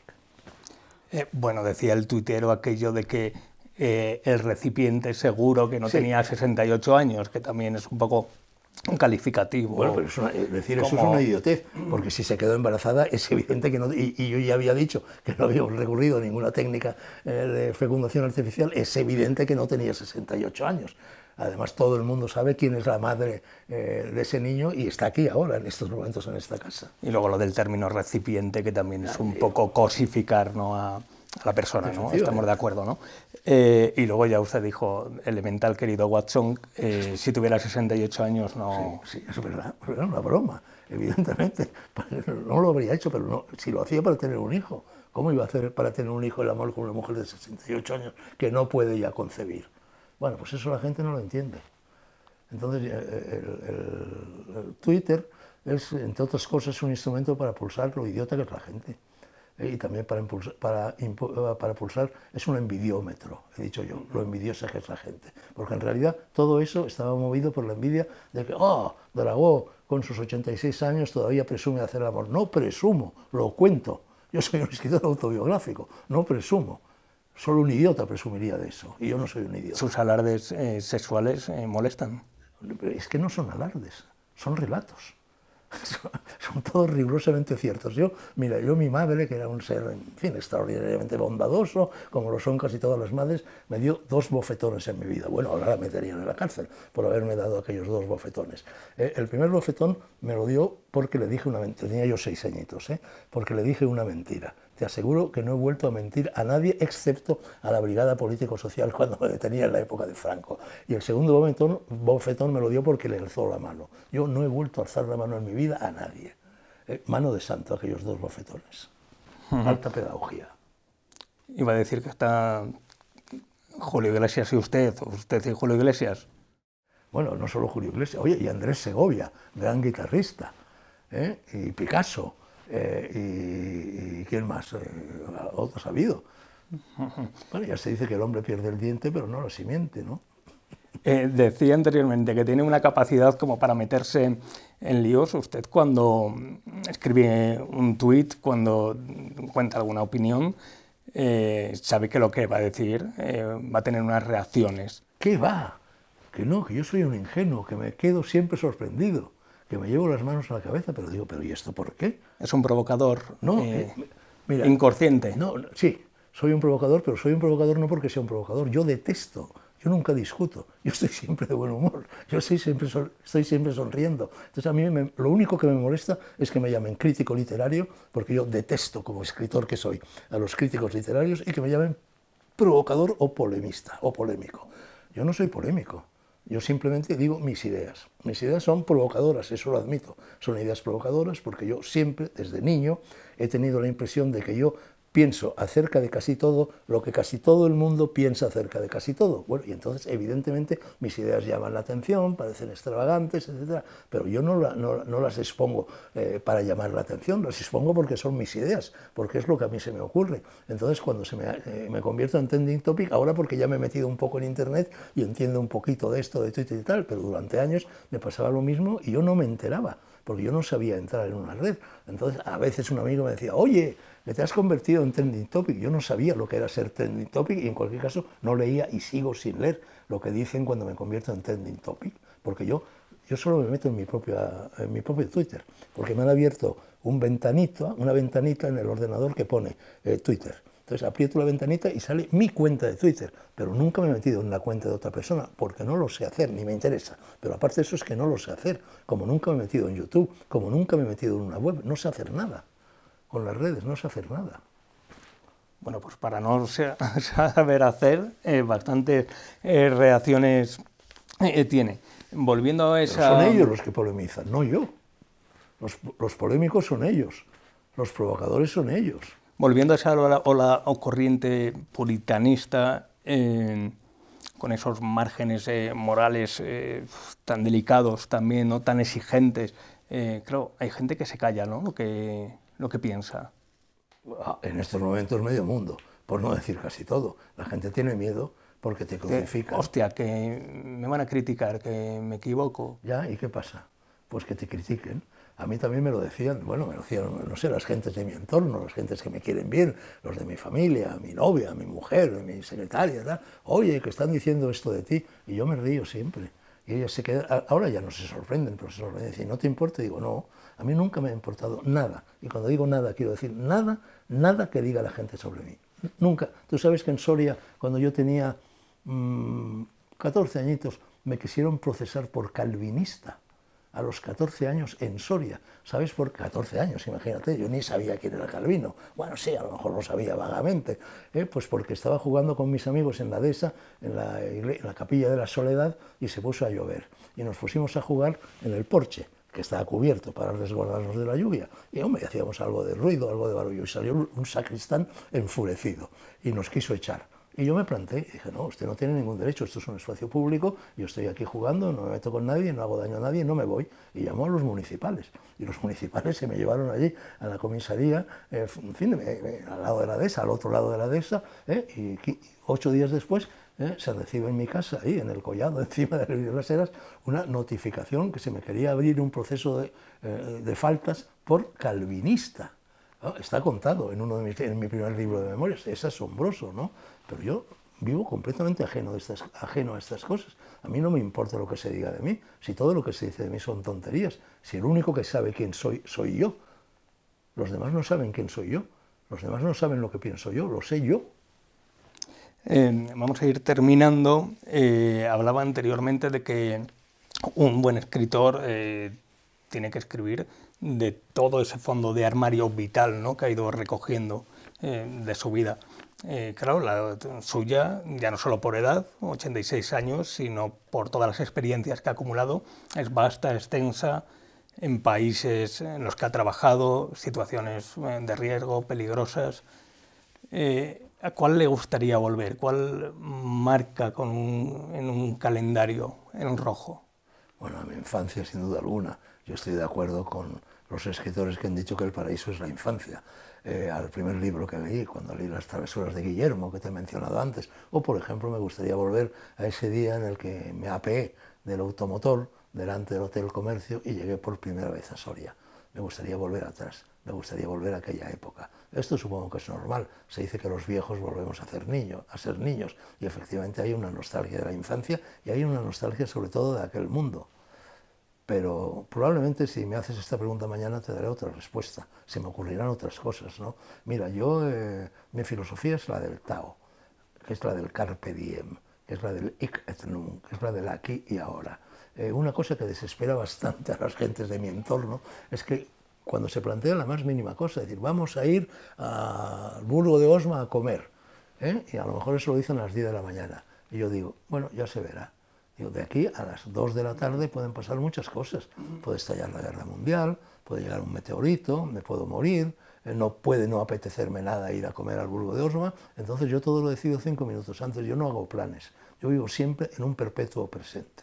Eh, bueno, decía el tuitero aquello de que eh, el recipiente seguro que no sí. tenía sesenta y ocho años, que también es un poco un calificativo. Bueno, pero es una, es decir, como... eso es una idiotez, porque si se quedó embarazada es evidente que no, y, y yo ya había dicho que no habíamos recurrido a ninguna técnica eh, de fecundación artificial, es evidente que no tenía sesenta y ocho años. Además, todo el mundo sabe quién es la madre eh, de ese niño y está aquí ahora, en estos momentos, en esta casa. Y luego lo del término recipiente, que también es un poco cosificar, ¿no?, a, a la persona, ¿no? Estamos de acuerdo, ¿no? Eh, y luego ya usted dijo, elemental, querido Watson, eh, si tuviera sesenta y ocho años no... Sí, sí, es verdad, era una broma, evidentemente. No lo habría hecho, pero no, si lo hacía para tener un hijo, ¿cómo iba a hacer para tener un hijo el amor con una mujer de sesenta y ocho años que no puede ya concebir? Bueno, pues eso la gente no lo entiende. Entonces, el, el, el Twitter es, entre otras cosas, un instrumento para pulsar lo idiota que es la gente. Y también para, impulsar, para, para pulsar es un envidiómetro, he dicho yo, lo envidiosa que es la gente. Porque en realidad todo eso estaba movido por la envidia de que, oh, Dragó, con sus ochenta y seis años todavía presume de hacer el amor. No presumo, lo cuento. Yo soy un escritor autobiográfico, no presumo. Solo un idiota presumiría de eso, y yo no soy un idiota. ¿Sus alardes eh, sexuales eh, molestan? Es que no son alardes, son relatos. Son todos rigurosamente ciertos. Yo, mira, yo mi madre, que era un ser, en fin, extraordinariamente bondadoso, como lo son casi todas las madres, me dio dos bofetones en mi vida. Bueno, ahora la meterían en la cárcel por haberme dado aquellos dos bofetones. Eh, el primer bofetón me lo dio porque le dije una mentira, tenía yo seis añitos, ¿eh? porque le dije una mentira. te aseguro que no he vuelto a mentir a nadie excepto a la Brigada Político-Social cuando me detenía en la época de Franco. Y el segundo bofetón, bofetón me lo dio porque le alzó la mano. Yo no he vuelto a alzar la mano en mi vida a nadie. Eh, mano de santo aquellos dos bofetones. Uh-huh. Alta pedagogía. Iba a decir que está Julio Iglesias y usted, o usted y Julio Iglesias. Bueno, no solo Julio Iglesias, oye, y Andrés Segovia, gran guitarrista, ¿eh? Y Picasso, eh, y, y ¿quién más? Eh, otros ha habido. Uh-huh. Bueno, ya se dice que el hombre pierde el diente, pero no la simiente, ¿no? Eh, decía anteriormente que tiene una capacidad como para meterse en líos. Usted cuando escribe un tuit, cuando cuenta alguna opinión, eh, sabe que lo que va a decir eh, va a tener unas reacciones. ¿Qué va? Que no, que yo soy un ingenuo, que me quedo siempre sorprendido, que me llevo las manos a la cabeza, pero digo, ¿pero y esto por qué? Es un provocador no, eh, eh, mira, inconsciente. No, sí, soy un provocador, pero soy un provocador no porque sea un provocador, yo detesto. Yo nunca discuto, yo estoy siempre de buen humor, yo estoy siempre, estoy siempre sonriendo. Entonces a mí me, lo único que me molesta es que me llamen crítico literario, porque yo detesto, como escritor que soy, a los críticos literarios, y que me llamen provocador o polemista o polémico. Yo no soy polémico, yo simplemente digo mis ideas. Mis ideas son provocadoras, eso lo admito. Son ideas provocadoras porque yo siempre, desde niño, he tenido la impresión de que yo pienso acerca de casi todo lo que casi todo el mundo piensa acerca de casi todo. Bueno, y entonces, evidentemente, mis ideas llaman la atención, parecen extravagantes, etcétera, pero yo no, la, no, no las expongo eh, para llamar la atención, las expongo porque son mis ideas, porque es lo que a mí se me ocurre. Entonces, cuando se me, eh, me convierto en trending topic, ahora porque ya me he metido un poco en Internet y entiendo un poquito de esto, de Twitter y tal, pero durante años me pasaba lo mismo y yo no me enteraba, porque yo no sabía entrar en una red. Entonces, a veces un amigo me decía, oye, que te has convertido en trending topic. Yo no sabía lo que era ser trending topic y en cualquier caso no leía y sigo sin leer lo que dicen cuando me convierto en trending topic, porque yo, yo solo me meto en mi, propia, en mi propio Twitter, porque me han abierto un ventanito, una ventanita en el ordenador que pone eh, Twitter. Entonces aprieto la ventanita y sale mi cuenta de Twitter, pero nunca me he metido en la cuenta de otra persona, porque no lo sé hacer, ni me interesa. Pero aparte de eso es que no lo sé hacer, como nunca me he metido en YouTube, como nunca me he metido en una web, no sé hacer nada. Con las redes no sé hacer nada. Bueno, pues para no saber hacer, eh, bastantes eh, reacciones eh, tiene. Volviendo a esa... Pero son ellos los que polemizan, no yo. Los, los polémicos son ellos, los provocadores son ellos. Volviendo a esa ola, ola o corriente puritanista, eh, con esos márgenes eh, morales eh, tan delicados también, ¿no? Tan exigentes, eh, claro, hay gente que se calla, ¿no? Lo que... lo que piensa. En estos momentos medio mundo, por no decir casi todo. La gente tiene miedo porque te crucifican. Que, hostia, que me van a criticar, que me equivoco. Ya, ¿y qué pasa? Pues que te critiquen. A mí también me lo decían, bueno, me lo decían, no sé, las gentes de mi entorno, las gentes que me quieren bien, los de mi familia, mi novia, mi mujer, mi secretaria, tal. Oye, que están diciendo esto de ti, y yo me río siempre. Y ellas se quedan, ahora ya no se sorprenden, pero se sorprenden, dicen, ¿no te importa? Y digo, no, a mí nunca me ha importado nada. Y cuando digo nada, quiero decir nada, nada que diga la gente sobre mí. Nunca. Tú sabes que en Soria, cuando yo tenía mmm, catorce añitos, me quisieron procesar por calvinista. A los catorce años en Soria. ¿Sabes? Por catorce años, imagínate, yo ni sabía quién era Calvino. Bueno, sí, a lo mejor lo sabía vagamente. ¿eh? Pues porque estaba jugando con mis amigos en la dehesa, en la, en la capilla de la Soledad, y se puso a llover. Y nos pusimos a jugar en el porche, que estaba cubierto para resguardarnos de la lluvia. Y hombre, hacíamos algo de ruido, algo de barullo. Y salió un sacristán enfurecido y nos quiso echar. Y yo me planté y dije, no, usted no tiene ningún derecho, esto es un espacio público, yo estoy aquí jugando, no me meto con nadie, no hago daño a nadie, no me voy. Y llamó a los municipales. Y los municipales se me llevaron allí a la comisaría, eh, en fin, eh, al lado de la dehesa, al otro lado de la dehesa, eh, y ocho días después eh, se recibe en mi casa, ahí en el collado, encima de las Heras, una notificación que se me quería abrir un proceso de, eh, de faltas por calvinista. ¿No? Está contado en, uno de mis, en mi primer libro de memorias, es asombroso, ¿no? Pero yo vivo completamente ajeno, de estas, ajeno a estas cosas. A mí no me importa lo que se diga de mí, si todo lo que se dice de mí son tonterías, si el único que sabe quién soy, soy yo. Los demás no saben quién soy yo, los demás no saben lo que pienso yo, lo sé yo. Eh, vamos a ir terminando. Eh, hablaba anteriormente de que un buen escritor eh, tiene que escribir de todo ese fondo de armario vital, ¿no?, que ha ido recogiendo eh, de su vida. Eh, claro, la suya, ya no solo por edad, ochenta y seis años, sino por todas las experiencias que ha acumulado, es vasta, extensa, en países en los que ha trabajado, situaciones de riesgo, peligrosas. Eh, ¿A cuál le gustaría volver? ¿Cuál marca con un, en un calendario en rojo? Bueno, a mi infancia, sin duda alguna. Yo estoy de acuerdo con los escritores que han dicho que el paraíso es la infancia. Eh, al primer libro que leí, cuando leí Las travesuras de Guillermo, que te he mencionado antes, o por ejemplo me gustaría volver a ese día en el que me apeé del automotor delante del Hotel Comercio y llegué por primera vez a Soria. Me gustaría volver atrás, me gustaría volver a aquella época. Esto supongo que es normal, se dice que los viejos volvemos a ser niños, a ser niños, y efectivamente hay una nostalgia de la infancia y hay una nostalgia sobre todo de aquel mundo. Pero probablemente si me haces esta pregunta mañana te daré otra respuesta, se me ocurrirán otras cosas, ¿no? Mira, yo, eh, mi filosofía es la del Tao, que es la del Carpe Diem, que es la del Hic et Nunc, que es la del aquí y ahora. Eh, una cosa que desespera bastante a las gentes de mi entorno es que cuando se plantea la más mínima cosa, es decir, vamos a ir al Burgo de Osma a comer, ¿eh? Y a lo mejor eso lo dicen a las diez de la mañana, y yo digo, bueno, ya se verá. Digo, de aquí a las dos de la tarde pueden pasar muchas cosas. Puede estallar la guerra mundial, puede llegar un meteorito, me puedo morir, eh, no puede no apetecerme nada ir a comer al Burgo de Osma. Entonces yo todo lo decido cinco minutos antes, yo no hago planes. Yo vivo siempre en un perpetuo presente.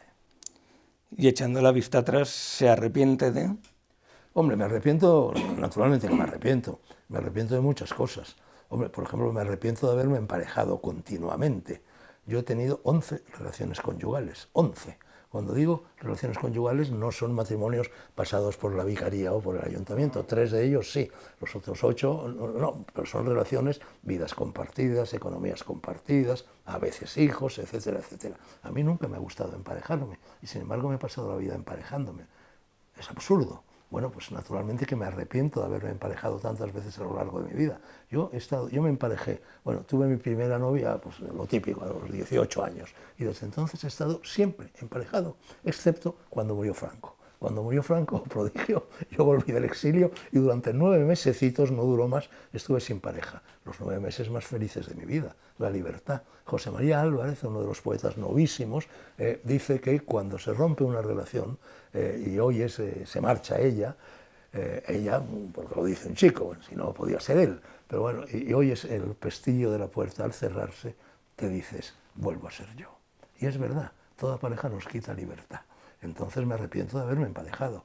Y echando la vista atrás, ¿se arrepiente de...? Hombre, me arrepiento, naturalmente que me arrepiento. Me arrepiento de muchas cosas. Hombre, por ejemplo, me arrepiento de haberme emparejado continuamente. Yo he tenido once relaciones conyugales, once. Cuando digo relaciones conyugales no son matrimonios pasados por la vicaría o por el ayuntamiento, tres de ellos sí, los otros ocho no, no, pero son relaciones, vidas compartidas, economías compartidas, a veces hijos, etcétera, etcétera. A mí nunca me ha gustado emparejarme y sin embargo me he pasado la vida emparejándome. Es absurdo. Bueno, pues naturalmente que me arrepiento de haberme emparejado tantas veces a lo largo de mi vida. Yo, he estado, yo me emparejé, bueno, tuve mi primera novia, pues lo típico, a los dieciocho años, y desde entonces he estado siempre emparejado, excepto cuando murió Franco. Cuando murió Franco, prodigio, yo volví del exilio y durante nueve mesecitos, no duró más, estuve sin pareja. Los nueve meses más felices de mi vida, la libertad. José María Álvarez, uno de los poetas novísimos, eh, dice que cuando se rompe una relación eh, y hoy es, eh, se marcha ella, eh, ella, porque lo dice un chico, bueno, si no podía ser él, pero bueno, y, y oyes el pestillo de la puerta al cerrarse, te dices, vuelvo a ser yo. Y es verdad, toda pareja nos quita libertad. Entonces me arrepiento de haberme emparejado.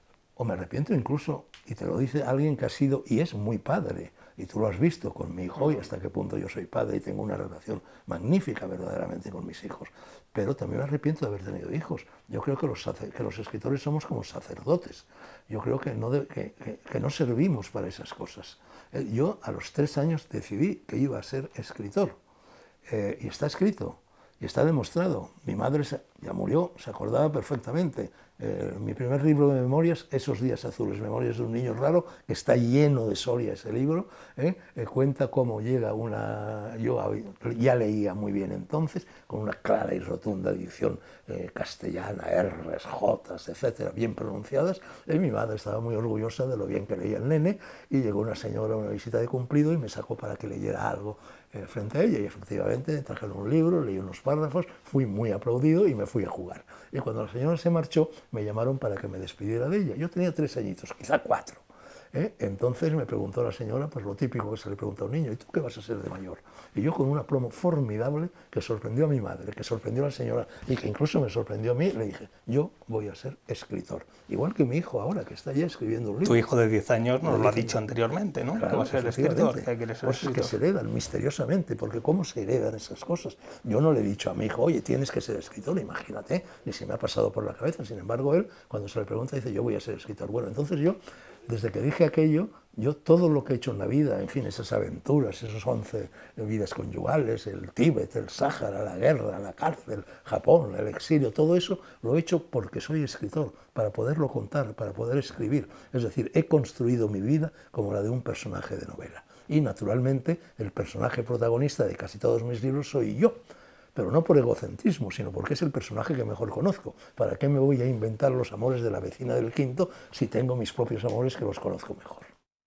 O me arrepiento incluso, y te lo dice alguien que ha sido y es muy padre, y tú lo has visto con mi hijo y hasta qué punto yo soy padre y tengo una relación magnífica verdaderamente con mis hijos. Pero también me arrepiento de haber tenido hijos. Yo creo que los, que los escritores somos como sacerdotes. Yo creo que no, de, que, que, que no servimos para esas cosas. Yo a los tres años decidí que iba a ser escritor. Eh, y está escrito. Y está demostrado. Mi madre se, ya murió, se acordaba perfectamente. Eh, mi primer libro de memorias, Esos días azules, Memorias de un niño raro, que está lleno de Soria ese libro, eh, eh, cuenta cómo llega una... Yo ya leía muy bien entonces, con una clara y rotunda dicción eh, castellana, R's, J's, etcétera, bien pronunciadas. Y mi madre estaba muy orgullosa de lo bien que leía el nene, y llegó una señora a una visita de cumplido y me sacó para que leyera algo eh, frente a ella, y efectivamente trajeron un libro, leí unos párrafos, fui muy aplaudido y me fui a jugar. Y cuando la señora se marchó, me llamaron para que me despidiera de ella. Yo tenía tres añitos, quizá cuatro. ¿eh? Entonces me preguntó la señora, pues lo típico que se le pregunta a un niño, ¿y tú qué vas a ser de mayor? Y yo con un aplomo formidable que sorprendió a mi madre, que sorprendió a la señora y que incluso me sorprendió a mí, le dije, yo voy a ser escritor. Igual que mi hijo ahora, que está ya escribiendo un libro. Tu hijo de diez años nos lo ha dicho anteriormente, ¿no? Claro, que va a ser escritor, que quiere ser cosas escritor. que se heredan misteriosamente, porque ¿cómo se heredan esas cosas? Yo no le he dicho a mi hijo, oye, tienes que ser escritor, imagínate, ni se me ha pasado por la cabeza. Sin embargo, él, cuando se le pregunta, dice, yo voy a ser escritor. Bueno, entonces yo, desde que dije aquello, yo todo lo que he hecho en la vida, en fin, esas aventuras, esos once vidas conyugales, el Tíbet, el Sáhara, la guerra, la cárcel, Japón, el exilio, todo eso lo he hecho porque soy escritor, para poderlo contar, para poder escribir. Es decir, he construido mi vida como la de un personaje de novela. Y naturalmente el personaje protagonista de casi todos mis libros soy yo. Pero no por egocentrismo, sino porque es el personaje que mejor conozco. ¿Para qué me voy a inventar los amores de la vecina del quinto si tengo mis propios amores que los conozco mejor?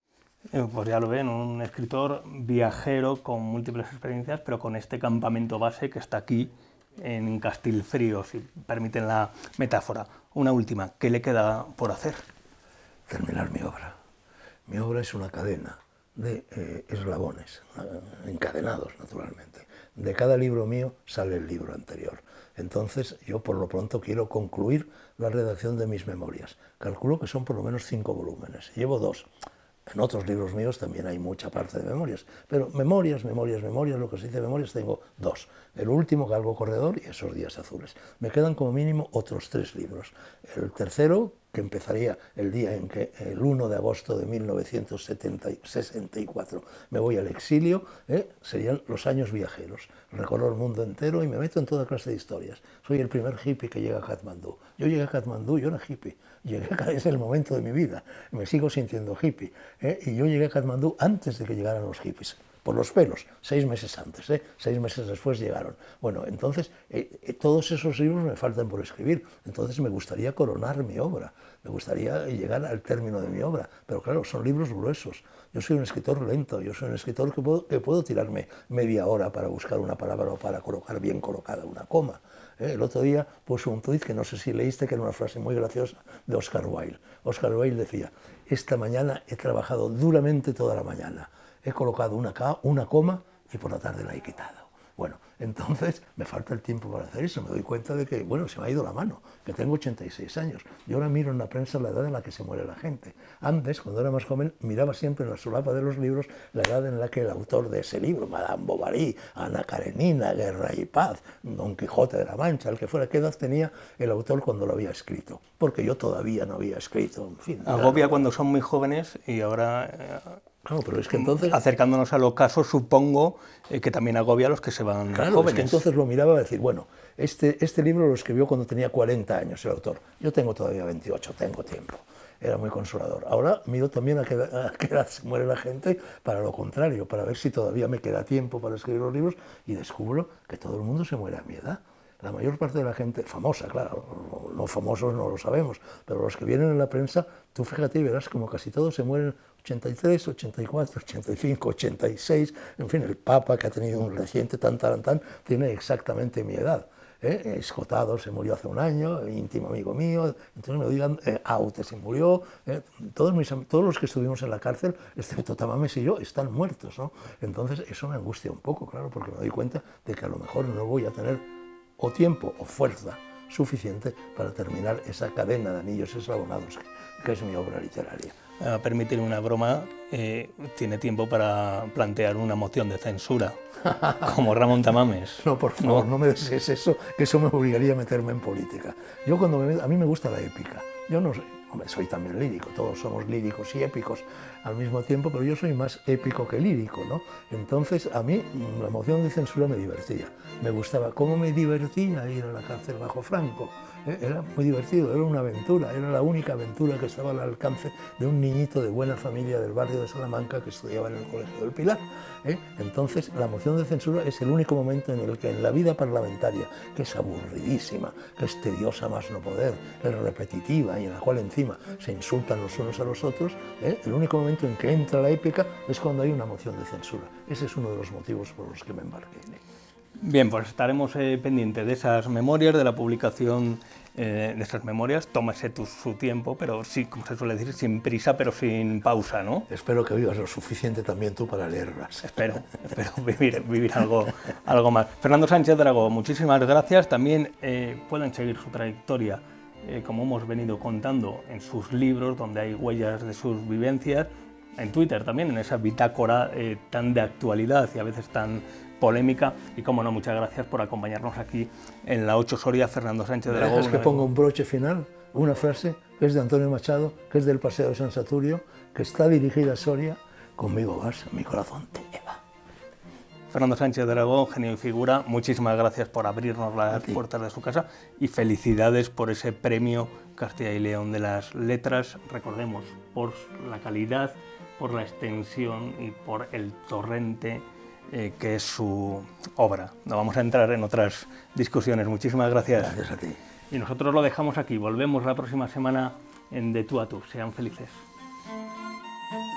Eh, pues ya lo ven, un escritor viajero con múltiples experiencias, pero con este campamento base que está aquí en Castilfrío, si permiten la metáfora. Una última, ¿qué le queda por hacer? Terminar mi obra. Mi obra es una cadena de eh, eslabones, eh, encadenados naturalmente. De cada libro mío sale el libro anterior. Entonces yo por lo pronto quiero concluir la redacción de mis memorias. Calculo que son por lo menos cinco volúmenes. Llevo dos. En otros libros míos también hay mucha parte de memorias, pero memorias, memorias, memorias, lo que se dice memorias, tengo dos. El último, Galgo Corredor, y Esos días azules. Me quedan como mínimo otros tres libros. El tercero, que empezaría el día en que, el uno de agosto de mil novecientos sesenta y cuatro, me voy al exilio, ¿eh? serían Los años viajeros. Recorro el mundo entero y me meto en toda clase de historias. Soy el primer hippie que llega a Katmandú. Yo llegué a Katmandú, yo era hippie. Llegué a, es el momento de mi vida, me sigo sintiendo hippie. ¿eh? Y yo llegué a Katmandú antes de que llegaran los hippies. Por los pelos, seis meses antes, ¿eh? seis meses después llegaron. Bueno, entonces, eh, eh, todos esos libros me faltan por escribir, entonces me gustaría coronar mi obra, me gustaría llegar al término de mi obra, pero claro, son libros gruesos. Yo soy un escritor lento, yo soy un escritor que puedo, que puedo tirarme media hora para buscar una palabra o para colocar bien colocada una coma. ¿eh? El otro día puse un tuit que no sé si leíste, que era una frase muy graciosa de Oscar Wilde. Oscar Wilde decía, esta mañana he trabajado duramente toda la mañana. He colocado una, una coma y por la tarde la he quitado. Bueno, entonces me falta el tiempo para hacer eso. Me doy cuenta de que, bueno, se me ha ido la mano, que tengo ochenta y seis años. Yo ahora miro en la prensa la edad en la que se muere la gente. Antes, cuando era más joven, miraba siempre en la solapa de los libros la edad en la que el autor de ese libro, Madame Bovary, Ana Karenina, Guerra y Paz, Don Quijote de la Mancha, el que fuera, qué edad tenía el autor cuando lo había escrito. Porque yo todavía no había escrito, en fin. Agobia cuando son muy jóvenes y ahora... Eh... Claro, pero es que entonces... Acercándonos al ocaso, supongo eh, que también agobia a los que se van claro, jóvenes. Es que entonces lo miraba y decir, bueno, este, este libro lo escribió cuando tenía cuarenta años el autor. Yo tengo todavía veintiocho, tengo tiempo. Era muy consolador. Ahora miro también a qué, a qué edad se muere la gente, para lo contrario, para ver si todavía me queda tiempo para escribir los libros, y descubro que todo el mundo se muere a mi edad. La mayor parte de la gente, famosa, claro, no famosos no lo sabemos, pero los que vienen en la prensa, tú fíjate y verás como casi todos se mueren ochenta y tres, ochenta y cuatro, ochenta y cinco, ochenta y seis, en fin, el Papa, que ha tenido un reciente tan, tan, tan, tiene exactamente mi edad. ¿eh? Escotado se murió hace un año, íntimo amigo mío, entonces me digan, eh, Aute se murió, ¿eh? todos, mis, todos los que estuvimos en la cárcel, excepto Tamames y yo, están muertos, ¿no? Entonces eso me angustia un poco, claro, porque me doy cuenta de que a lo mejor no voy a tener o tiempo o fuerza suficiente para terminar esa cadena de anillos eslabonados que, que es mi obra literaria. A permitir una broma, eh, tiene tiempo para plantear una moción de censura, como Ramón Tamames. No, por favor, no, no me desees eso, que eso me obligaría a meterme en política. Yo cuando me, a mí me gusta la épica. Yo no hombre, soy también lírico, todos somos líricos y épicos al mismo tiempo, pero yo soy más épico que lírico, ¿no? Entonces, a mí la moción de censura me divertía. Me gustaba, cómo me divertía ir a la cárcel bajo Franco. ¿eh? Era muy divertido, era una aventura, era la única aventura que estaba al alcance de un niñito de buena familia del barrio de Salamanca que estudiaba en el Colegio del Pilar. ¿eh? Entonces, la moción de censura es el único momento en el que en la vida parlamentaria, que es aburridísima, que es tediosa más no poder, que es repetitiva y en la cual encima se insultan los unos a los otros, ¿eh? el único momento en que entra la épica es cuando hay una moción de censura. Ese es uno de los motivos por los que me embarqué en ello. Bien, pues estaremos eh, pendientes de esas memorias, de la publicación eh, de esas memorias. Tómese tu, su tiempo, pero sí, como se suele decir, sin prisa, pero sin pausa, ¿no? Espero que vivas lo suficiente también tú para leerlas. Espero, espero vivir, vivir algo, algo más. Fernando Sánchez Dragó, muchísimas gracias. También eh, pueden seguir su trayectoria, eh, como hemos venido contando, en sus libros, donde hay huellas de sus vivencias, en Twitter también, en esa bitácora eh, tan de actualidad y a veces tan polémica. Y como no, muchas gracias por acompañarnos aquí en la ocho Soria, Fernando Sánchez Dragó. ¿Es que ponga un broche final, una frase que es de Antonio Machado, que es del Paseo de San Saturio, que está dirigida a Soria: conmigo vas, mi corazón te lleva. Fernando Sánchez Dragó, genio y figura, muchísimas gracias por abrirnos las puertas de su casa y felicidades por ese premio Castilla y León de las Letras. Recordemos, por la calidad, por la extensión y por el torrente eh, que es su obra. No vamos a entrar en otras discusiones. Muchísimas gracias. Gracias a ti. Y nosotros lo dejamos aquí. Volvemos la próxima semana en De Tú a Tú. Sean felices.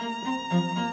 Thank you.